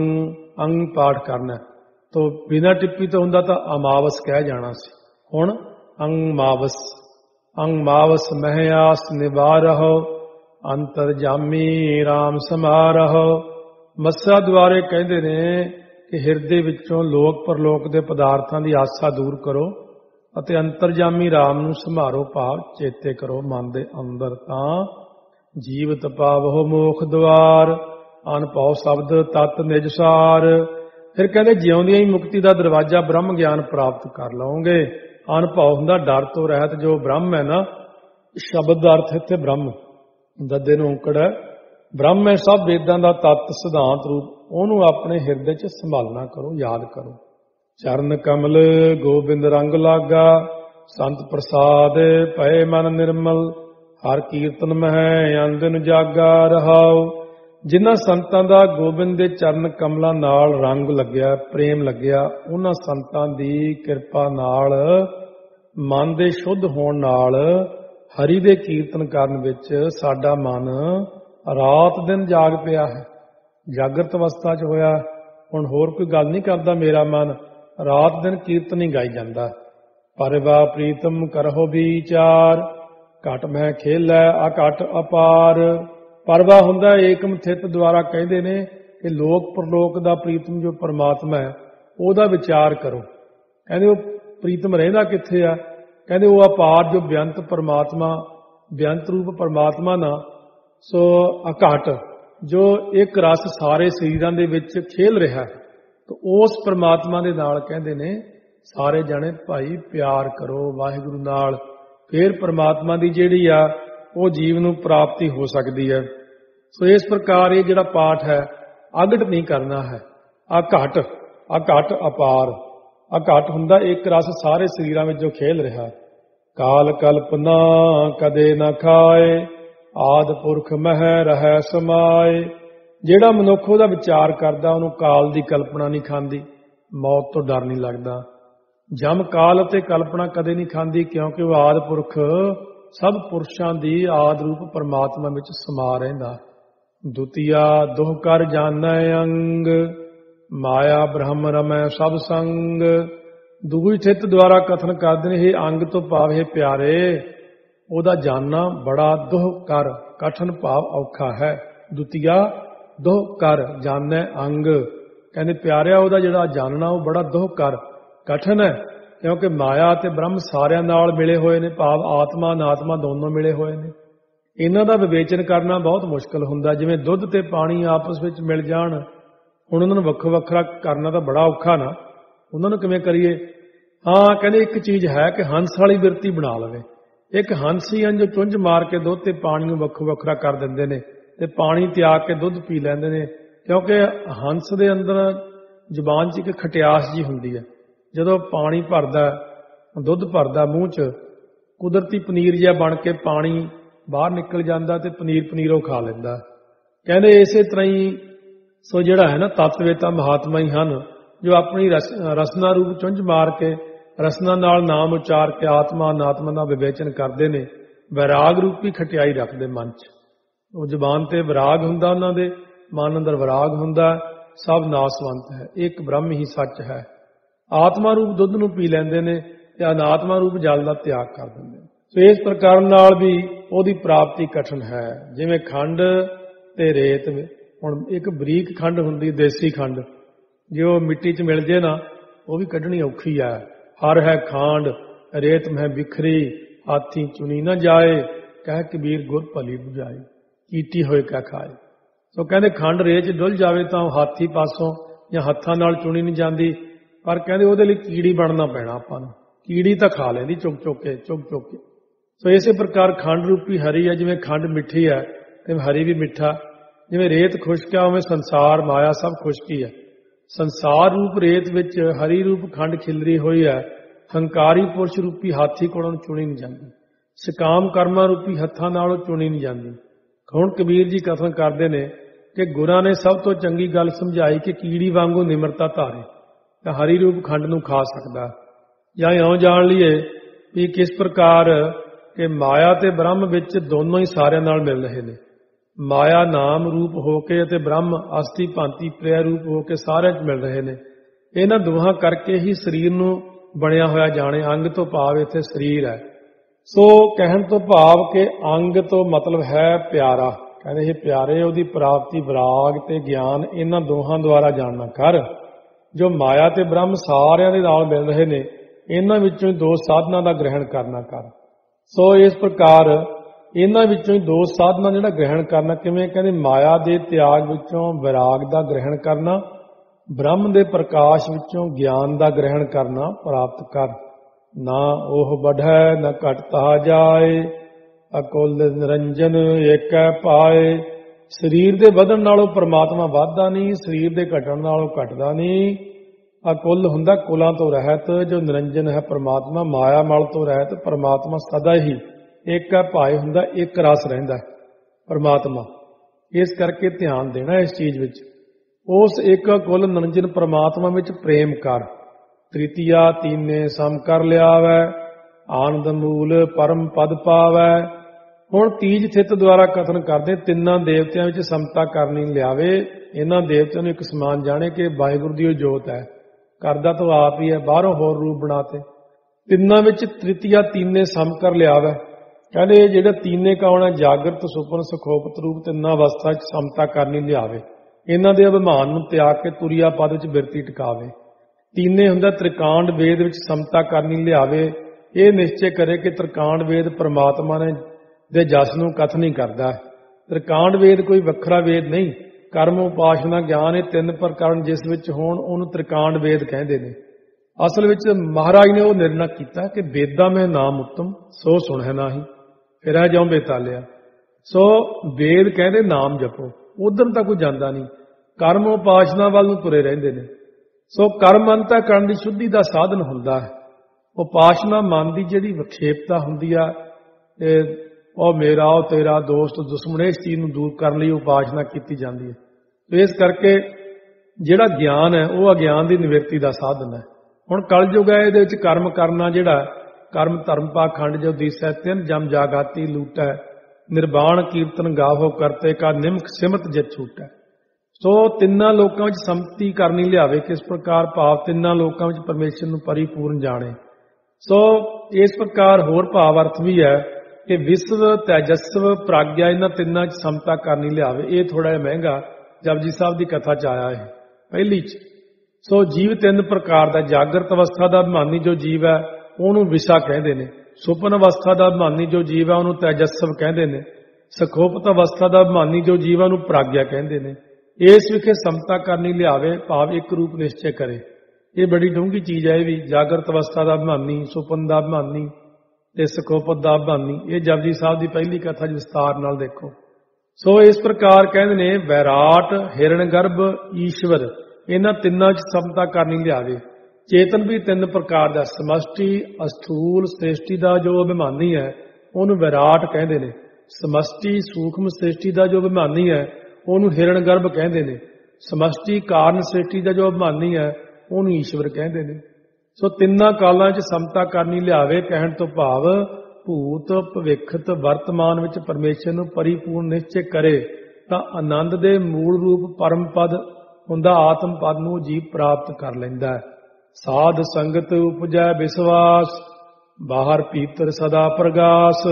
ਅੰਗ ਪਾਠ ਕਰਨਾ, ਤੋ ਬਿਨਾਂ ਟਿੱਪੀ ਤੋਂ ਹੁੰਦਾ ਤਾਂ ਅਮਾਵਸ ਕਹਿ ਜਾਣਾ ਸੀ। ਹੁਣ ਅੰਗਮਾਵਸ। ਅੰਗਮਾਵਸ ਮਹਿ ਆਸ ਨਿਵਾਰਹੁ, ਅੰਤਰ ਜਾਮੀ ਰਾਮ ਸਮਾਰਹੁ। ਮੱਸਾ ਦੁਆਰੇ ਕਹਿੰਦੇ ਨੇ ਕਿ ਹਿਰਦੇ ਵਿੱਚੋਂ ਲੋਕ ਪਰਲੋਕ ਦੇ ਪਦਾਰਥਾਂ ਦੀ ਆਸਾ ਦੂਰ ਕਰੋ ਅਤੇ ਅੰਤਰਜਾਮੀ ਰਾਮ ਨੂੰ ਸੰਭਾਰੋ, ਭਾਵ ਚੇਤੇ ਕਰੋ ਮਨ ਦੇ ਅੰਦਰ, ਤਾਂ ਜੀਵਤ ਪਾਵਹੁ ਮੋਖ ਦੁਆਰ, ਅਨਭਉ ਸ਼ਬਦ ਤਤ ਨਿਜਸਾਰ। ਫਿਰ ਕਹਿੰਦੇ ਜਿਉਂਦਿਆਂ ਹੀ ਮੁਕਤੀ ਦਾ ਦਰਵਾਜ਼ਾ ਬ੍ਰਹਮ ਗਿਆਨ ਪ੍ਰਾਪਤ ਕਰ ਲਓਗੇ। ਅਨਭਉ ਹੁੰਦਾ ਡਰ ਤੋਂ ਰਹਿਤ, ਜੋ ਬ੍ਰਹਮ ਹੈ ਨਾ, ਸ਼ਬਦ ਦਾ ਅਰਥ ਇੱਥੇ ਬ੍ਰਹਮ, ਦੱਦੇ ਨੂੰ ਔਂਕੜ ਹੈ। ਬ੍ਰਹਮ ਹੈ ਸਭ ਵੇਦਾਂ ਦਾ ਤੱਤ ਸਿਧਾਂਤ ਰੂਪ, ਉਹਨੂੰ ਆਪਣੇ ਹਿਰਦੇ 'ਚ ਸੰਭਾਲਣਾ ਕਰੋ, ਯਾਦ ਕਰੋ। ਚਰਨ ਕਮਲ ਗੋਬਿੰਦ ਰੰਗ ਲਾਗਾ, ਸੰਤ ਪ੍ਰਸਾਦ ਭਏ ਮਨ ਨਿਰਮਲ, ਹਰ ਕੀਰਤਨ ਮਹਿ ਅੰਦਿਨ ਜਾਗਾ ਰਹਾਉ। ਜਿਨ੍ਹਾਂ ਸੰਤਾਂ ਦਾ ਗੋਬਿੰਦ ਦੇ ਚਰਨ ਕਮਲਾਂ ਨਾਲ ਰੰਗ ਲੱਗਿਆ, ਪ੍ਰੇਮ ਲੱਗਿਆ, ਉਹਨਾਂ ਸੰਤਾਂ ਦੀ ਕਿਰਪਾ ਨਾਲ, ਮਨ ਦੇ ਸ਼ੁੱਧ ਹੋਣ ਨਾਲ, ਹਰੀ ਦੇ ਕੀਰਤਨ ਕਰਨ ਵਿੱਚ ਸਾਡਾ ਮਨ ਰਾਤ ਦਿਨ ਜਾਗ ਪਿਆ ਹੈ, ਜਾਗਰਤ ਅਵਸਥਾ 'ਚ ਹੋਇਆ। ਹੁਣ ਹੋਰ ਕੋਈ ਗੱਲ ਨਹੀਂ ਕਰਦਾ ਮੇਰਾ ਮਨ, ਰਾਤ ਦਿਨ ਕੀਰਤਨ ਹੀ ਗਾਈ ਜਾਂਦਾ। ਪਰਵਾ ਪ੍ਰੀਤਮ ਕਰਹੁ ਵਿਚਾਰ, ਘਟ ਮੈਂ ਖੇਲੈ ਅਘਟ ਅਪਾਰ। ਪਰਵਾ ਹੁੰਦਾ ਏਕਮ ਥਿਤ ਦੁਆਰਾ ਕਹਿੰਦੇ ਨੇ ਕਿ ਲੋਕ ਪਰਲੋਕ ਦਾ ਪ੍ਰੀਤਮ ਜੋ ਪਰਮਾਤਮਾ ਹੈ ਉਹਦਾ ਵਿਚਾਰ ਕਰੋ। ਕਹਿੰਦੇ ਉਹ ਪ੍ਰੀਤਮ ਰਹਿੰਦਾ ਕਿੱਥੇ ਆ? ਕਹਿੰਦੇ ਉਹ ਅਪਾਰ ਜੋ ਬੇਅੰਤ ਪਰਮਾਤਮਾ, ਬੇਅੰਤ ਰੂਪ ਪਰਮਾਤਮਾ ਨਾ ਸੋ ਅਘਟ ਜੋ ਇੱਕ ਰਸ ਸਾਰੇ ਸਰੀਰਾਂ ਦੇ ਵਿੱਚ ਖੇਲ ਰਿਹਾ ਹੈ। ਤਾਂ ਉਸ ਪਰਮਾਤਮਾ ਦੇ ਨਾਲ ਕਹਿੰਦੇ ਨੇ ਸਾਰੇ ਜਾਣੇ ਭਾਈ ਪਿਆਰ ਕਰੋ ਵਾਹਿਗੁਰੂ ਨਾਲ, ਫਿਰ ਪਰਮਾਤਮਾ ਦੀ ਜਿਹੜੀ ਆ ਉਹ ਜੀਵ ਨੂੰ ਪ੍ਰਾਪਤੀ ਹੋ ਸਕਦੀ ਹੈ। ਸੋ ਇਸ ਪ੍ਰਕਾਰ ਇਹ ਜਿਹੜਾ ਪਾਠ ਹੈ ਅਘਟ ਨਹੀਂ ਕਰਨਾ ਹੈ, ਅਘਟ ਅਘਟ ਅਪਾਰ। ਅਘਟ ਹੁੰਦਾ ਇੱਕ ਰਸ ਸਾਰੇ ਸਰੀਰਾਂ ਵਿੱਚ ਜੋ ਖੇਲ ਰਿਹਾ। ਕਾਲ ਕਲਪਨਾ ਕਦੇ ਨਾ ਖਾਏ, ਆਦ ਪੁਰਖ ਮਹਿ ਰਹਿ ਸਮਾਏ। ਜਿਹੜਾ ਮਨੁੱਖ ਉਹਦਾ ਵਿਚਾਰ ਕਰਦਾ ਉਹਨੂੰ ਕਾਲ ਦੀ ਕਲਪਨਾ ਨਹੀਂ ਖਾਂਦੀ, ਮੌਤ ਤੋਂ ਡਰ ਨਹੀਂ ਲੱਗਦਾ। ਜਮ ਕਾਲ ਅਤੇ ਕਲਪਨਾ ਕਦੇ ਨਹੀਂ ਖਾਂਦੀ, ਕਿਉਂਕਿ ਉਹ ਆਦ ਪੁਰਖ ਸਭ ਪੁਰਸ਼ਾਂ ਦੀ ਆਦ ਰੂਪ ਪਰਮਾਤਮਾ ਵਿੱਚ ਸਮਾ ਰਹਿੰਦਾ। ਦੁਤੀਆ ਦੁਹ ਕਰ ਜਾਣੈ ਅੰਗ, ਮਾਇਆ ਬ੍ਰਹਮ ਰਮੈ ਸਭ ਸੰਗ। ਦੂਜੀ ਥਿਤ ਦੁਆਰਾ ਕਥਨ ਕਰਦੇ ਨੇ, ਇਹ ਅੰਗ ਤੋਂ ਭਾਵ ਹੈ ਪਿਆਰੇ, ਉਹਦਾ ਜਾਣਨਾ ਬੜਾ ਦੁਹ ਕਰ, ਕਠਨ ਭਾਵ ਔਖਾ ਹੈ। ਦੁਤੀਆ ਦੁਹ ਕਰ ਜਾਣੈ ਅੰਗ, ਕਹਿੰਦੇ ਪਿਆਰਿਆ ਉਹਦਾ ਜਿਹੜਾ ਜਾਣਨਾ ਉਹ ਬੜਾ ਦੁਹ ਕਰ, ਕਠਨ ਹੈ। ਕਿਉਂਕਿ ਮਾਇਆ ਤੇ ਬ੍ਰਹਮ ਸਾਰਿਆਂ ਨਾਲ ਮਿਲੇ ਹੋਏ ਨੇ, ਭਾਵ ਆਤਮਾ ਅਨਾਤਮਾ ਦੋਨੋਂ ਮਿਲੇ ਹੋਏ ਨੇ। ਇਹਨਾਂ ਦਾ ਵਿਵੇਚਨ ਕਰਨਾ ਬਹੁਤ ਮੁਸ਼ਕਲ ਹੁੰਦਾ। ਜਿਵੇਂ ਦੁੱਧ ਤੇ ਪਾਣੀ ਆਪਸ ਵਿੱਚ ਮਿਲ ਜਾਣ, ਹੁਣ ਉਹਨਾਂ ਨੂੰ ਵੱਖੋ ਵੱਖਰਾ ਕਰਨਾ ਤਾਂ ਬੜਾ ਔਖਾ ਨਾ, ਉਹਨਾਂ ਨੂੰ ਕਿਵੇਂ ਕਰੀਏ? ਹਾਂ ਕਹਿੰਦੇ ਇੱਕ ਚੀਜ਼ ਹੈ ਕਿ ਹੰਸ ਵਾਲੀ ਬਿਰਤੀ ਬਣਾ ਲਵੇ। ਇੱਕ ਹੰਸੀ ਹਨ ਜੋ ਚੁੰਝ ਮਾਰ ਕੇ ਦੁੱਧ ਤੇ ਪਾਣੀ ਨੂੰ ਵੱਖੋ ਵੱਖਰਾ ਕਰ ਦਿੰਦੇ ਨੇ ਤੇ ਪਾਣੀ ਤਿਆਗ ਕੇ ਦੁੱਧ ਪੀ ਲੈਂਦੇ ਨੇ। ਕਿਉਂਕਿ ਹੰਸ ਦੇ ਅੰਦਰ ਜ਼ੁਬਾਨ 'ਚ ਇੱਕ ਖਟਿਆਸ ਜੀ ਹੁੰਦੀ ਹੈ। ਜਦੋਂ ਪਾਣੀ ਭਰਦਾ, ਦੁੱਧ ਭਰਦਾ ਮੂੰਹ 'ਚ, ਕੁਦਰਤੀ ਪਨੀਰ ਜਿਹਾ ਬਣ ਕੇ ਪਾਣੀ ਬਾਹਰ ਨਿਕਲ ਜਾਂਦਾ ਤੇ ਪਨੀਰ ਉਹ ਖਾ ਲੈਂਦਾ। ਕਹਿੰਦੇ ਇਸੇ ਤਰ੍ਹਾਂ ਹੀ ਸੋ ਜਿਹੜਾ ਹੈ ਨਾ ਤਤਵੇਤਾ ਮਹਾਤਮਾ ਹੀ ਹਨ ਜੋ ਆਪਣੀ ਰਸਨਾ ਰੂਪ ਚੁੰਝ ਮਾਰ ਕੇ ਰਸਨਾ ਨਾਲ ਨਾਮ ਉਚਾਰ ਕੇ ਆਤਮਾ ਅਨਾਤਮਾ ਦਾ ਵਿਵੇਚਨ ਕਰਦੇ ਨੇ। ਵਿਰਾਗ ਰੂਪੀ ਖਟਿਆਈ ਰੱਖਦੇ ਮਨ 'ਚ। ਉਹ ਜ਼ੁਬਾਨ ਤੇ ਵਿਰਾਗ ਹੁੰਦਾ, ਉਹਨਾਂ ਦੇ ਮਨ ਅੰਦਰ ਵਿਰਾਗ ਹੁੰਦਾ। ਸਭ ਨਾਸਵੰਤ ਹੈ, ਇੱਕ ਬ੍ਰਹਮ ਹੀ ਸੱਚ ਹੈ। ਆਤਮਾ ਰੂਪ ਦੁੱਧ ਨੂੰ ਪੀ ਲੈਂਦੇ ਨੇ ਤੇ ਅਨਾਤਮਾ ਰੂਪ ਜਲ ਦਾ ਤਿਆਗ ਕਰ ਦਿੰਦੇ ਨੇ। ਸੋ ਇਸ ਪ੍ਰਕਾਰ ਨਾਲ ਵੀ ਉਹਦੀ ਪ੍ਰਾਪਤੀ ਕਠਿਨ ਹੈ। ਜਿਵੇਂ ਖੰਡ ਤੇ ਰੇਤ, ਹੁਣ ਇੱਕ ਬਰੀਕ ਖੰਡ ਹੁੰਦੀ ਦੇਸੀ ਖੰਡ, ਜੇ ਉਹ ਮਿੱਟੀ 'ਚ ਮਿਲ ਜੇ ਨਾ ਉਹ ਵੀ ਕੱਢਣੀ ਔਖੀ ਹੈ। ਹਰ ਹੈ ਖਾਂਡ ਰੇਤ ਮਹਿ ਬਿਖਰੀ, ਹਾਥੀ ਚੁਣੀ ਨਾ ਜਾਏ, ਕਹਿ ਕਬੀਰ ਗੁਰ ਭਲੀ ਬੁਝਾਈ, ਕੀਟੀ ਹੋਏ ਕਾ ਖਾਏ। ਸੋ ਕਹਿੰਦੇ ਖੰਡ ਰੇਤ 'ਚ ਡੁੱਲ ਜਾਵੇ ਤਾਂ ਹਾਥੀ ਪਾਸੋਂ ਜਾਂ ਹੱਥਾਂ ਨਾਲ ਚੁਣੀ ਨਹੀਂ ਜਾਂਦੀ, ਪਰ ਕਹਿੰਦੇ ਉਹਦੇ ਲਈ ਕੀੜੀ ਬਣਨਾ ਪੈਣਾ ਆਪਾਂ ਨੂੰ। ਕੀੜੀ ਤਾਂ ਖਾ ਲੈਂਦੀ ਚੁੱਕ ਚੁੱਕ ਕੇ। ਸੋ ਇਸੇ ਪ੍ਰਕਾਰ ਖੰਡ ਰੂਪੀ ਹਰੀ ਹੈ। ਜਿਵੇਂ ਖੰਡ ਮਿੱਠੀ ਹੈ ਤੇ ਹਰੀ ਵੀ ਮਿੱਠਾ। ਜਿਵੇਂ ਰੇਤ ਖੁਸ਼ਕ ਹੈ ਉਵੇਂ ਸੰਸਾਰ ਮਾਇਆ ਸਭ ਖੁਸ਼ਕੀ ਹੈ। ਸੰਸਾਰ ਰੂਪ ਰੇਤ ਵਿੱਚ ਹਰੀ ਰੂਪ ਖੰਡ ਖਿਲਰੀ ਹੋਈ ਹੈ। ਹੰਕਾਰੀ ਪੁਰਸ਼ ਰੂਪੀ ਹਾਥੀ ਕੋਲੋਂ ਚੁਣੀ ਨਹੀਂ ਜਾਂਦੀ, ਸਕਾਮ ਕਰਮਾਂ ਰੂਪੀ ਹੱਥਾਂ ਨਾਲੋਂ ਚੁਣੀ ਨਹੀਂ ਜਾਂਦੀ। ਹੁਣ ਕਬੀਰ ਜੀ ਕਥਨ ਕਰਦੇ ਨੇ ਕਿ ਗੁਰਾਂ ਨੇ ਸਭ ਤੋਂ ਚੰਗੀ ਗੱਲ ਸਮਝਾਈ ਕਿ ਕੀੜੀ ਵਾਂਗੂ ਨਿਮਰਤਾ ਧਾਰੇ ਤਾਂ ਹਰੀ ਰੂਪ ਖੰਡ ਨੂੰ ਖਾ ਸਕਦਾ। ਜਾਂ ਇਉਂ ਜਾਣ ਲਈਏ ਵੀ ਕਿਸ ਪ੍ਰਕਾਰ ਕਿ ਮਾਇਆ ਤੇ ਬ੍ਰਹਮ ਵਿੱਚ ਦੋਨੋਂ ਹੀ ਸਾਰਿਆਂ ਨਾਲ ਮਿਲ ਰਹੇ ਨੇ। ਮਾਇਆ ਨਾਮ ਰੂਪ ਹੋ ਕੇ ਅਤੇ ਬ੍ਰਹਮ ਅਸਥੀ ਭਾਂਤੀ ਪ੍ਰਿਆ ਰੂਪ ਹੋ ਕੇ ਸਾਰਿਆਂ 'ਚ ਮਿਲ ਰਹੇ ਨੇ। ਇਹਨਾਂ ਦੋਹਾਂ ਕਰਕੇ ਹੀ ਸਰੀਰ ਨੂੰ ਬਣਿਆ ਹੋਇਆ ਜਾਣੇ। ਅੰਗ ਤੋਂ ਭਾਵ ਇੱਥੇ ਸਰੀਰ ਹੈ। ਸੋ ਕਹਿਣ ਤੋਂ ਭਾਵ ਕਿ ਅੰਗ ਤੋਂ ਮਤਲਬ ਹੈ ਪਿਆਰਾ। ਕਹਿੰਦੇ ਇਹ ਪਿਆਰੇ ਉਹਦੀ ਪ੍ਰਾਪਤੀ ਵਿਰਾਗ ਤੇ ਗਿਆਨ ਇਹਨਾਂ ਦੋਹਾਂ ਦੁਆਰਾ ਜਾਣਨਾ ਕਰ। ਜੋ ਮਾਇਆ ਤੇ ਬ੍ਰਹਮ ਸਾਰਿਆਂ ਦੇ ਨਾਲ ਮਿਲ ਰਹੇ ਨੇ, ਇਹਨਾਂ ਵਿੱਚੋਂ ਹੀ ਦੋ ਸਾਧਨਾਂ ਦਾ ਗ੍ਰਹਿਣ ਕਰਨਾ ਕਰ। ਸੋ ਇਸ ਪ੍ਰਕਾਰ ਇਹਨਾਂ ਵਿੱਚੋਂ ਹੀ ਦੋ ਸਾਧਨਾਂ ਜਿਹੜਾ ਗ੍ਰਹਿਣ ਕਰਨਾ ਕਿਵੇਂ? ਕਹਿੰਦੇ ਮਾਇਆ ਦੇ ਤਿਆਗ ਵਿੱਚੋਂ ਵਿਰਾਗ ਦਾ ਗ੍ਰਹਿਣ ਕਰਨਾ, ਬ੍ਰਹਮ ਦੇ ਪ੍ਰਕਾਸ਼ ਵਿੱਚੋਂ ਗਿਆਨ ਦਾ ਗ੍ਰਹਿਣ ਕਰਨਾ ਪ੍ਰਾਪਤ ਕਰ। ਨਾ ਉਹ ਵਧੈ ਨਾ ਘਟਤਾ ਜਾਏ, ਅਕੁਲ ਨਿਰੰਜਨ ਏਕੈ ਪਾਏ। ਸਰੀਰ ਦੇ ਵਧਣ ਨਾਲੋਂ ਪਰਮਾਤਮਾ ਵੱਧਦਾ ਨਹੀਂ, ਸਰੀਰ ਦੇ ਘਟਣ ਨਾਲੋਂ ਘਟਦਾ ਨਹੀਂ। ਅਕੁਲ ਹੁੰਦਾ ਕੁਲਾਂ ਤੋਂ ਰਹਿਤ, ਜੋ ਨਿਰੰਜਨ ਹੈ ਪਰਮਾਤਮਾ, ਮਾਇਆ ਮਲ ਤੋਂ ਰਹਿਤ ਪਰਮਾਤਮਾ ਸਦਾ ਹੀ ਇੱਕ ਹੈ ਭਾਏ ਹੁੰਦਾ, ਇੱਕ ਰਸ ਰਹਿੰਦਾ ਪਰਮਾਤਮਾ। ਇਸ ਕਰਕੇ ਧਿਆਨ ਦੇਣਾ ਇਸ ਚੀਜ਼ ਵਿੱਚ। ਉਸ ਇੱਕ ਕੁਲ ਨਿਰੰਜਨ ਪਰਮਾਤਮਾ ਵਿੱਚ ਪ੍ਰੇਮ ਕਰ। ਤ੍ਰਿਤੀਆ ਤੀਨੇ ਸਮ ਕਰ ਲਿਆਵੈ, ਆਨੰਦ ਮੂਲ ਪਰਮ ਪਦ ਪਾਵੈ। ਹੁਣ ਤੀਜ ਥਿਤ ਦੁਆਰਾ ਕਥਨ ਕਰਦੇ ਤਿੰਨਾਂ ਦੇਵਤਿਆਂ ਵਿੱਚ ਸਮਤਾ ਕਰਨੀ ਲਿਆਵੇ। ਇਹਨਾਂ ਦੇਵਤਿਆਂ ਨੂੰ ਇੱਕ ਸਮਾਨ ਜਾਣੇ ਕਿ ਵਾਹਿਗੁਰੂ ਦੀ ਉਹ ਜੋਤ ਹੈ, ਕਰਦਾ ਤਾਂ ਆਪ ਹੀ ਹੈ, ਬਾਹਰੋਂ ਹੋਰ ਰੂਪ ਬਣਾਤੇ। ਤਿੰਨਾਂ ਵਿੱਚ ਤ੍ਰਿਤੀਆ ਤੀਨੇ ਸਮ ਕਰ ਲਿਆਵੇ। ਕਹਿੰਦੇ ਜਿਹੜਾ ਤੀਨੇ ਕੌਣ ਹੈ? ਜਾਗਰਤ, ਸੁਪਨ, ਸੁਖੋਪਤ ਰੂਪ ਤਿੰਨਾਂ ਅਵਸਥਾ 'ਚ ਸਮਤਾ ਕਰਨੀ ਲਿਆਵੇ। ਇਹਨਾਂ ਦੇ ਅਭਿਮਾਨ ਨੂੰ ਤਿਆਗ ਕੇ ਤੁਰਿਆ ਪਦ ਵਿੱਚ ਬਿਰਤੀ ਟਿਕਾਵੇ। ਤੀਨੇ ਹੁੰਦਾ ਤ੍ਰਿਕਾਂਡ ਵੇਦ ਵਿੱਚ ਸਮਤਾ ਕਰਨੀ ਲਿਆਵੇ। ਇਹ ਨਿਸ਼ਚੈ ਕਰੇ ਕਿ ਤ੍ਰਿਕਾਂਡ ਵੇਦ ਪਰਮਾਤਮਾ ਨੇ ਦੇ ਜਸ ਨੂੰ ਕਥਨ ਹੀ ਕਰਦਾ ਹੈ। ਤ੍ਰਿਕਾਂਡ ਵੇਦ ਕੋਈ ਵੱਖਰਾ ਵੇਦ ਨਹੀਂ, ਕਰਮ, ਉਪਾਸਨਾ, ਗਿਆਨ ਇਹ ਤਿੰਨ ਪ੍ਰਕਰਣ ਜਿਸ ਵਿੱਚ ਹੋਣ ਉਹਨੂੰ ਤ੍ਰਿਕਾਂਡ ਵੇਦ ਕਹਿੰਦੇ ਨੇ। ਅਸਲ ਵਿੱਚ ਮਹਾਰਾਜ ਨੇ ਉਹ ਨਿਰਣਾ ਕੀਤਾ ਕਿ ਵੇਦਾਂ ਮੈਂ ਨਾਮ ਉੱਤਮ ਸੋ ਸੁਣਹਿ ਨਾਹੀ, ਫਿਰ ਜਿਉਂ ਬੇਤਾਲਿਆ। ਸੋ ਵੇਦ ਕਹਿੰਦੇ ਨਾਮ ਜਪੋ, ਉਧਰ ਤਾਂ ਕੋਈ ਜਾਂਦਾ ਨਹੀਂ, ਕਰਮ ਉਪਾਸਨਾ ਵੱਲ ਨੂੰ ਤੁਰੇ ਰਹਿੰਦੇ ਨੇ। ਸੋ ਕਰਮ ਅੰਤःਕਰਣ ਦੀ ਸ਼ੁੱਧੀ ਦਾ ਸਾਧਨ ਹੁੰਦਾ ਹੈ। ਉਪਾਸਨਾ ਮਨ ਦੀ ਜਿਹੜੀ ਵਿਖੇਪਤਾ ਹੁੰਦੀ ਆ, ਉਹ ਮੇਰਾ, ਉਹ ਤੇਰਾ, ਦੋਸਤ, ਦੁਸ਼ਮਣ, ਇਸ ਚੀਜ਼ ਨੂੰ ਦੂਰ ਕਰਨ ਲਈ ਉਪਾਸਨਾ ਕੀਤੀ ਜਾਂਦੀ ਹੈ। ਇਸ ਕਰਕੇ ਜਿਹੜਾ ਗਿਆਨ ਹੈ ਉਹ ਅਗਿਆਨ ਦੀ ਨਿਵਰਤੀ ਦਾ ਸਾਧਨ ਹੈ। ਹੁਣ ਕਲਯੁਗ ਹੈ, ਇਹਦੇ ਵਿੱਚ ਕਰਮ ਕਰਨਾ ਜਿਹੜਾ ਕਰਮ ਧਰਮ ਪਾਖੰਡ ਜੋ ਦੀਸੈ ਤਿੰਨ ਜਮ ਜਾਗਾਤੀ ਲੂਟੈ, ਨਿਰਵਾਣ ਕੀਰਤਨ ਗਾਵੋ ਕਰਤੇ ਕਾ ਨਿਮਕ ਸਿਮਤ ਜਿਤ ਛੂਟੈ। ਸੋ ਤਿੰਨਾਂ ਲੋਕਾਂ ਵਿੱਚ ਸੰਮਤੀ ਕਰਨੀ ਲਿਆਵੇ। ਕਿਸ ਪ੍ਰਕਾਰ? ਭਾਵ ਤਿੰਨਾਂ ਲੋਕਾਂ ਵਿੱਚ ਪਰਮੇਸ਼ਰ ਨੂੰ ਪਰਿਪੂਰਨ ਜਾਣੇ। ਸੋ ਇਸ ਪ੍ਰਕਾਰ ਹੋਰ ਭਾਵ ਅਰਥ ਵੀ ਹੈ ਕਿ ਵਿਸ਼ਵ, ਤੇਜਸਵ, ਪ੍ਰਾਗਿਆ ਇਹਨਾਂ ਤਿੰਨਾਂ 'ਚ ਸਮਤਾ ਕਰਨੀ ਲਿਆਵੇ। ਇਹ ਥੋੜਾ ਜਿਹਾ ਮਹਿੰਗਾ ਜਪਜੀ ਸਾਹਿਬ ਦੀ ਕਥਾ 'ਚ ਆਇਆ ਹੈ ਪਹਿਲੀ 'ਚ। ਸੋ ਜੀਵ ਤਿੰਨ ਪ੍ਰਕਾਰ ਦਾ। ਜਾਗਰਤ ਅਵਸਥਾ ਦਾ ਅਭਿਮਾਨੀ ਜੋ ਜੀਵ ਹੈ ਉਹਨੂੰ ਵਿਸ਼ਾ ਕਹਿੰਦੇ ਨੇ। ਸੁਪਨ ਅਵਸਥਾ ਦਾ ਅਭਿਮਾਨੀ ਜੋ ਜੀਵ ਹੈ ਉਹਨੂੰ ਤੇਜਸਵ ਕਹਿੰਦੇ ਨੇ। ਸੁਖੋਪਤ ਅਵਸਥਾ ਦਾ ਅਭਿਮਾਨੀ ਜੋ ਜੀਵ ਹੈ ਉਹਨੂੰ ਪ੍ਰਾਗਿਆ ਕਹਿੰਦੇ ਨੇ। ਇਸ ਵਿਖੇ ਸਮਤਾ ਕਰਨੀ ਲਿਆਵੇ, ਭਾਵ ਇੱਕ ਰੂਪ ਨਿਸ਼ਚੈ ਕਰੇ। ਇਹ ਬੜੀ ਡੂੰਘੀ ਚੀਜ਼ ਹੈ। ਇਹ ਵੀ ਜਾਗਰਤ ਅਵਸਥਾ ਦਾ ਅਭਿਮਾਨੀ, ਸੁਪਨ ਦਾ ਅਭਿਮਾਨੀ ਤੇ ਸੁਖੋਪਤ ਦਾ ਅਭਿਮਾਨੀ, ਇਹ ਜਪਜੀ ਸਾਹਿਬ ਦੀ ਪਹਿਲੀ ਕਥਾ 'ਚ ਵਿਸਤਾਰ ਨਾਲ ਦੇਖੋ। ਸੋ ਇਸ ਪ੍ਰਕਾਰ ਕਹਿੰਦੇ ਨੇ ਵੈਰਾਟ, ਹਿਰਣ ਗਰਭ, ਈਸ਼ਵਰ ਇਹਨਾਂ ਤਿੰਨਾਂ 'ਚ ਸਮਤਾ ਕਰਨੀ ਲਿਆਵੇ। ਚੇਤਨ ਵੀ ਤਿੰਨ ਪ੍ਰਕਾਰ ਦਾ, ਸਮਸ਼ਟੀ, ਅਸਥੂਲ, ਸ੍ਰਿਸ਼ਟੀ ਦਾ ਜੋ ਅਭਿਮਾਨੀ ਹੈ ਉਹਨੂੰ ਵਿਰਾਟ ਕਹਿੰਦੇ ਨੇ। ਸਮਸ਼ਟੀ, ਸੂਖਮ ਸ੍ਰਿਸ਼ਟੀ ਦਾ ਜੋ ਅਭਿਮਾਨੀ ਹੈ ਉਹਨੂੰ ਹਿਰਣ ਗਰਭ ਕਹਿੰਦੇ ਨੇ। ਸਮਸ਼ਟੀ ਕਾਰਨ ਸ੍ਰਿਸ਼ਟੀ ਦਾ ਜੋ ਅਭਿਮਾਨੀ ਹੈ ਉਹਨੂੰ ਈਸ਼ਵਰ ਕਹਿੰਦੇ ਨੇ। ਸੋ ਤਿੰਨਾਂ ਕਾਲਾਂ 'ਚ ਸਮਤਾ ਕਰਨੀ ਲਿਆਵੇ ਕਹਿਣ ਤੋਂ ਭਾਵ ਭੂਤ, ਭਵਿੱਖਤ, ਵਰਤਮਾਨ ਵਿੱਚ ਪਰਮੇਸ਼ਰ ਨੂੰ ਪਰਿਪੂਰਨ ਨਿਸ਼ਚੈ ਕਰੇ ਤਾਂ ਆਨੰਦ ਦੇ ਮੂਲ ਰੂਪ ਪਰਮ ਪਦ ਹੁੰਦਾ ਆਤਮ ਪਦ ਨੂੰ ਜੀਵ ਪ੍ਰਾਪਤ ਕਰ ਲੈਂਦਾ ਹੈ। ਸਾਧ ਸੰਗਤ ਉਪਜੈ ਵਿਸ਼ਵਾਸ, ਬਾਹਰ ਭੀਤਰ ਸਦਾ ਪ੍ਰਗਾਸ।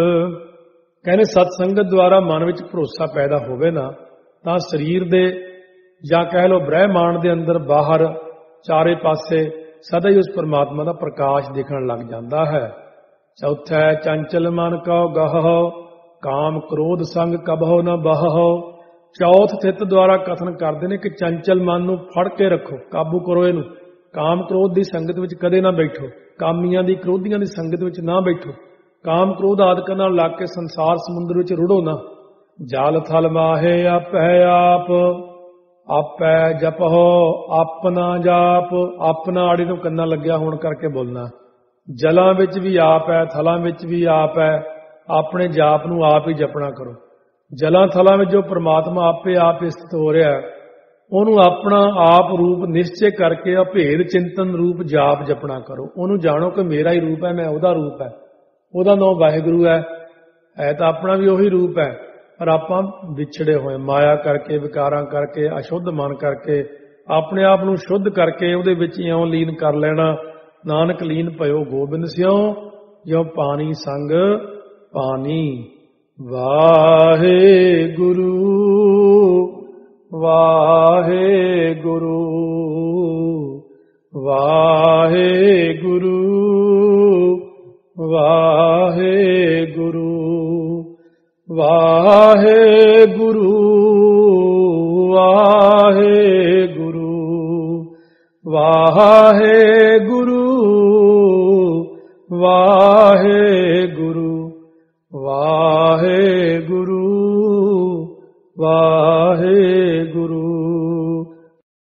ਕਹਿੰਦੇ ਸਤ ਸੰਗਤ ਦੁਆਰਾ ਮਨ ਵਿੱਚ ਭਰੋਸਾ ਪੈਦਾ ਹੋਵੇ ਨਾ ਤਾਂ ਸਰੀਰ ਦੇ ਜਾਂ ਕਹਿ ਲਓ ਬ੍ਰਹਿਮੰਡ ਦੇ ਅੰਦਰ ਬਾਹਰ ਚਾਰੇ ਪਾਸੇ ਸਦਾ ਹੀ ਉਸ ਪਰਮਾਤਮਾ ਦਾ ਪ੍ਰਕਾਸ਼ ਦਿਖਣ ਲੱਗ ਜਾਂਦਾ ਹੈ। ਚੌਥਾ ਚੰਚਲ ਮਨ ਕਉ ਗਹੋ, ਕਾਮ ਕ੍ਰੋਧ ਸੰਗ ਕਬਹੁ ਨ ਬਹੋ। ਚੌਥ ਥਿਤ ਦੁਆਰਾ ਕਥਨ ਕਰਦੇ ਨੇ ਕਿ ਚੰਚਲ ਮਨ ਨੂੰ ਫੜ ਕੇ ਰੱਖੋ, ਕਾਬੂ ਕਰੋ ਇਹਨੂੰ। ਕਾਮ ਕ੍ਰੋਧ ਦੀ ਸੰਗਤ ਵਿੱਚ ਕਦੇ ਨਾ ਬੈਠੋ, ਕਾਮੀਆਂ ਦੀ, ਕ੍ਰੋਧੀਆਂ ਦੀ ਸੰਗਤ ਵਿੱਚ ਨਾ ਬੈਠੋ। ਕਾਮ ਕ੍ਰੋਧ ਆਦਿਕਾਂ ਨਾਲ ਲੱਗ ਕੇ ਸੰਸਾਰ ਸਮੁੰਦਰ ਵਿੱਚ ਰੁੜੋ ਨਾ। ਜਲ ਥਲ ਮਾਹੇ ਆਪੈ ਆਪ, ਆਪੈ ਜਪਹੁ ਆਪਣਾ ਜਾਪ। ਆਪਣਾ ਆੜੀ ਨੂੰ ਕੰਨਾਂ ਲੱਗਿਆ ਹੋਣ ਕਰਕੇ ਬੋਲਣਾ। ਜਲਾਂ ਵਿੱਚ ਵੀ ਆਪ ਹੈ, ਥਲਾਂ ਵਿੱਚ ਵੀ ਆਪ ਹੈ। ਆਪਣੇ ਜਾਪ ਨੂੰ ਆਪ ਹੀ ਜਪਣਾ ਕਰੋ। ਜਲਾਂ ਥਲਾਂ ਵਿੱਚ ਜੋ ਪ੍ਰਮਾਤਮਾ ਆਪੇ ਆਪ ਸਥਿਤ ਹੋ ਰਿਹਾ ਉਹਨੂੰ ਆਪਣਾ ਆਪ ਰੂਪ ਨਿਸ਼ਚੈ ਕਰਕੇ ਅਭੇਦ ਚਿੰਤਨ ਰੂਪ ਜਾਪ ਜਪਣਾ ਕਰੋ। ਉਹਨੂੰ ਜਾਣੋ ਕਿ ਮੇਰਾ ਹੀ ਰੂਪ ਹੈ, ਮੈਂ ਉਹਦਾ ਰੂਪ ਹੈ। ਉਹਦਾ ਨਾਮ ਵਾਹਿਗੁਰੂ ਹੈ ਤਾਂ ਆਪਣਾ ਵੀ ਉਹੀ ਰੂਪ ਹੈ, ਪਰ ਆਪਾਂ ਵਿਛੜੇ ਹੋਏ ਮਾਇਆ ਕਰਕੇ, ਵਿਕਾਰਾਂ ਕਰਕੇ, ਅਸ਼ੁੱਧ ਮਨ ਕਰਕੇ ਆਪਣੇ ਆਪ ਨੂੰ ਸ਼ੁੱਧ ਕਰਕੇ ਉਹਦੇ ਵਿੱਚ ਇਉਂ ਲੀਨ ਕਰ ਲੈਣਾ। ਨਾਨਕ ਲੀਨ ਭਇਓ ਗੋਬਿੰਦ ਸਿਉ, ਜਿਉ ਪਾਣੀ ਸੰਗ ਪਾਣੀ। ਵਾਹਿਗੁਰੂ ਵਾਹਿਗੁਰੂ ਵਾਹਿਗੁਰੂ ਵਾਹਿਗੁਰੂ ਵਾਹਿਗੁਰੂ ਵਾਹਿਗੁਰੂ ਵਾਹਿਗੁਰੂ ਵਾਹਿਗੁਰੂ।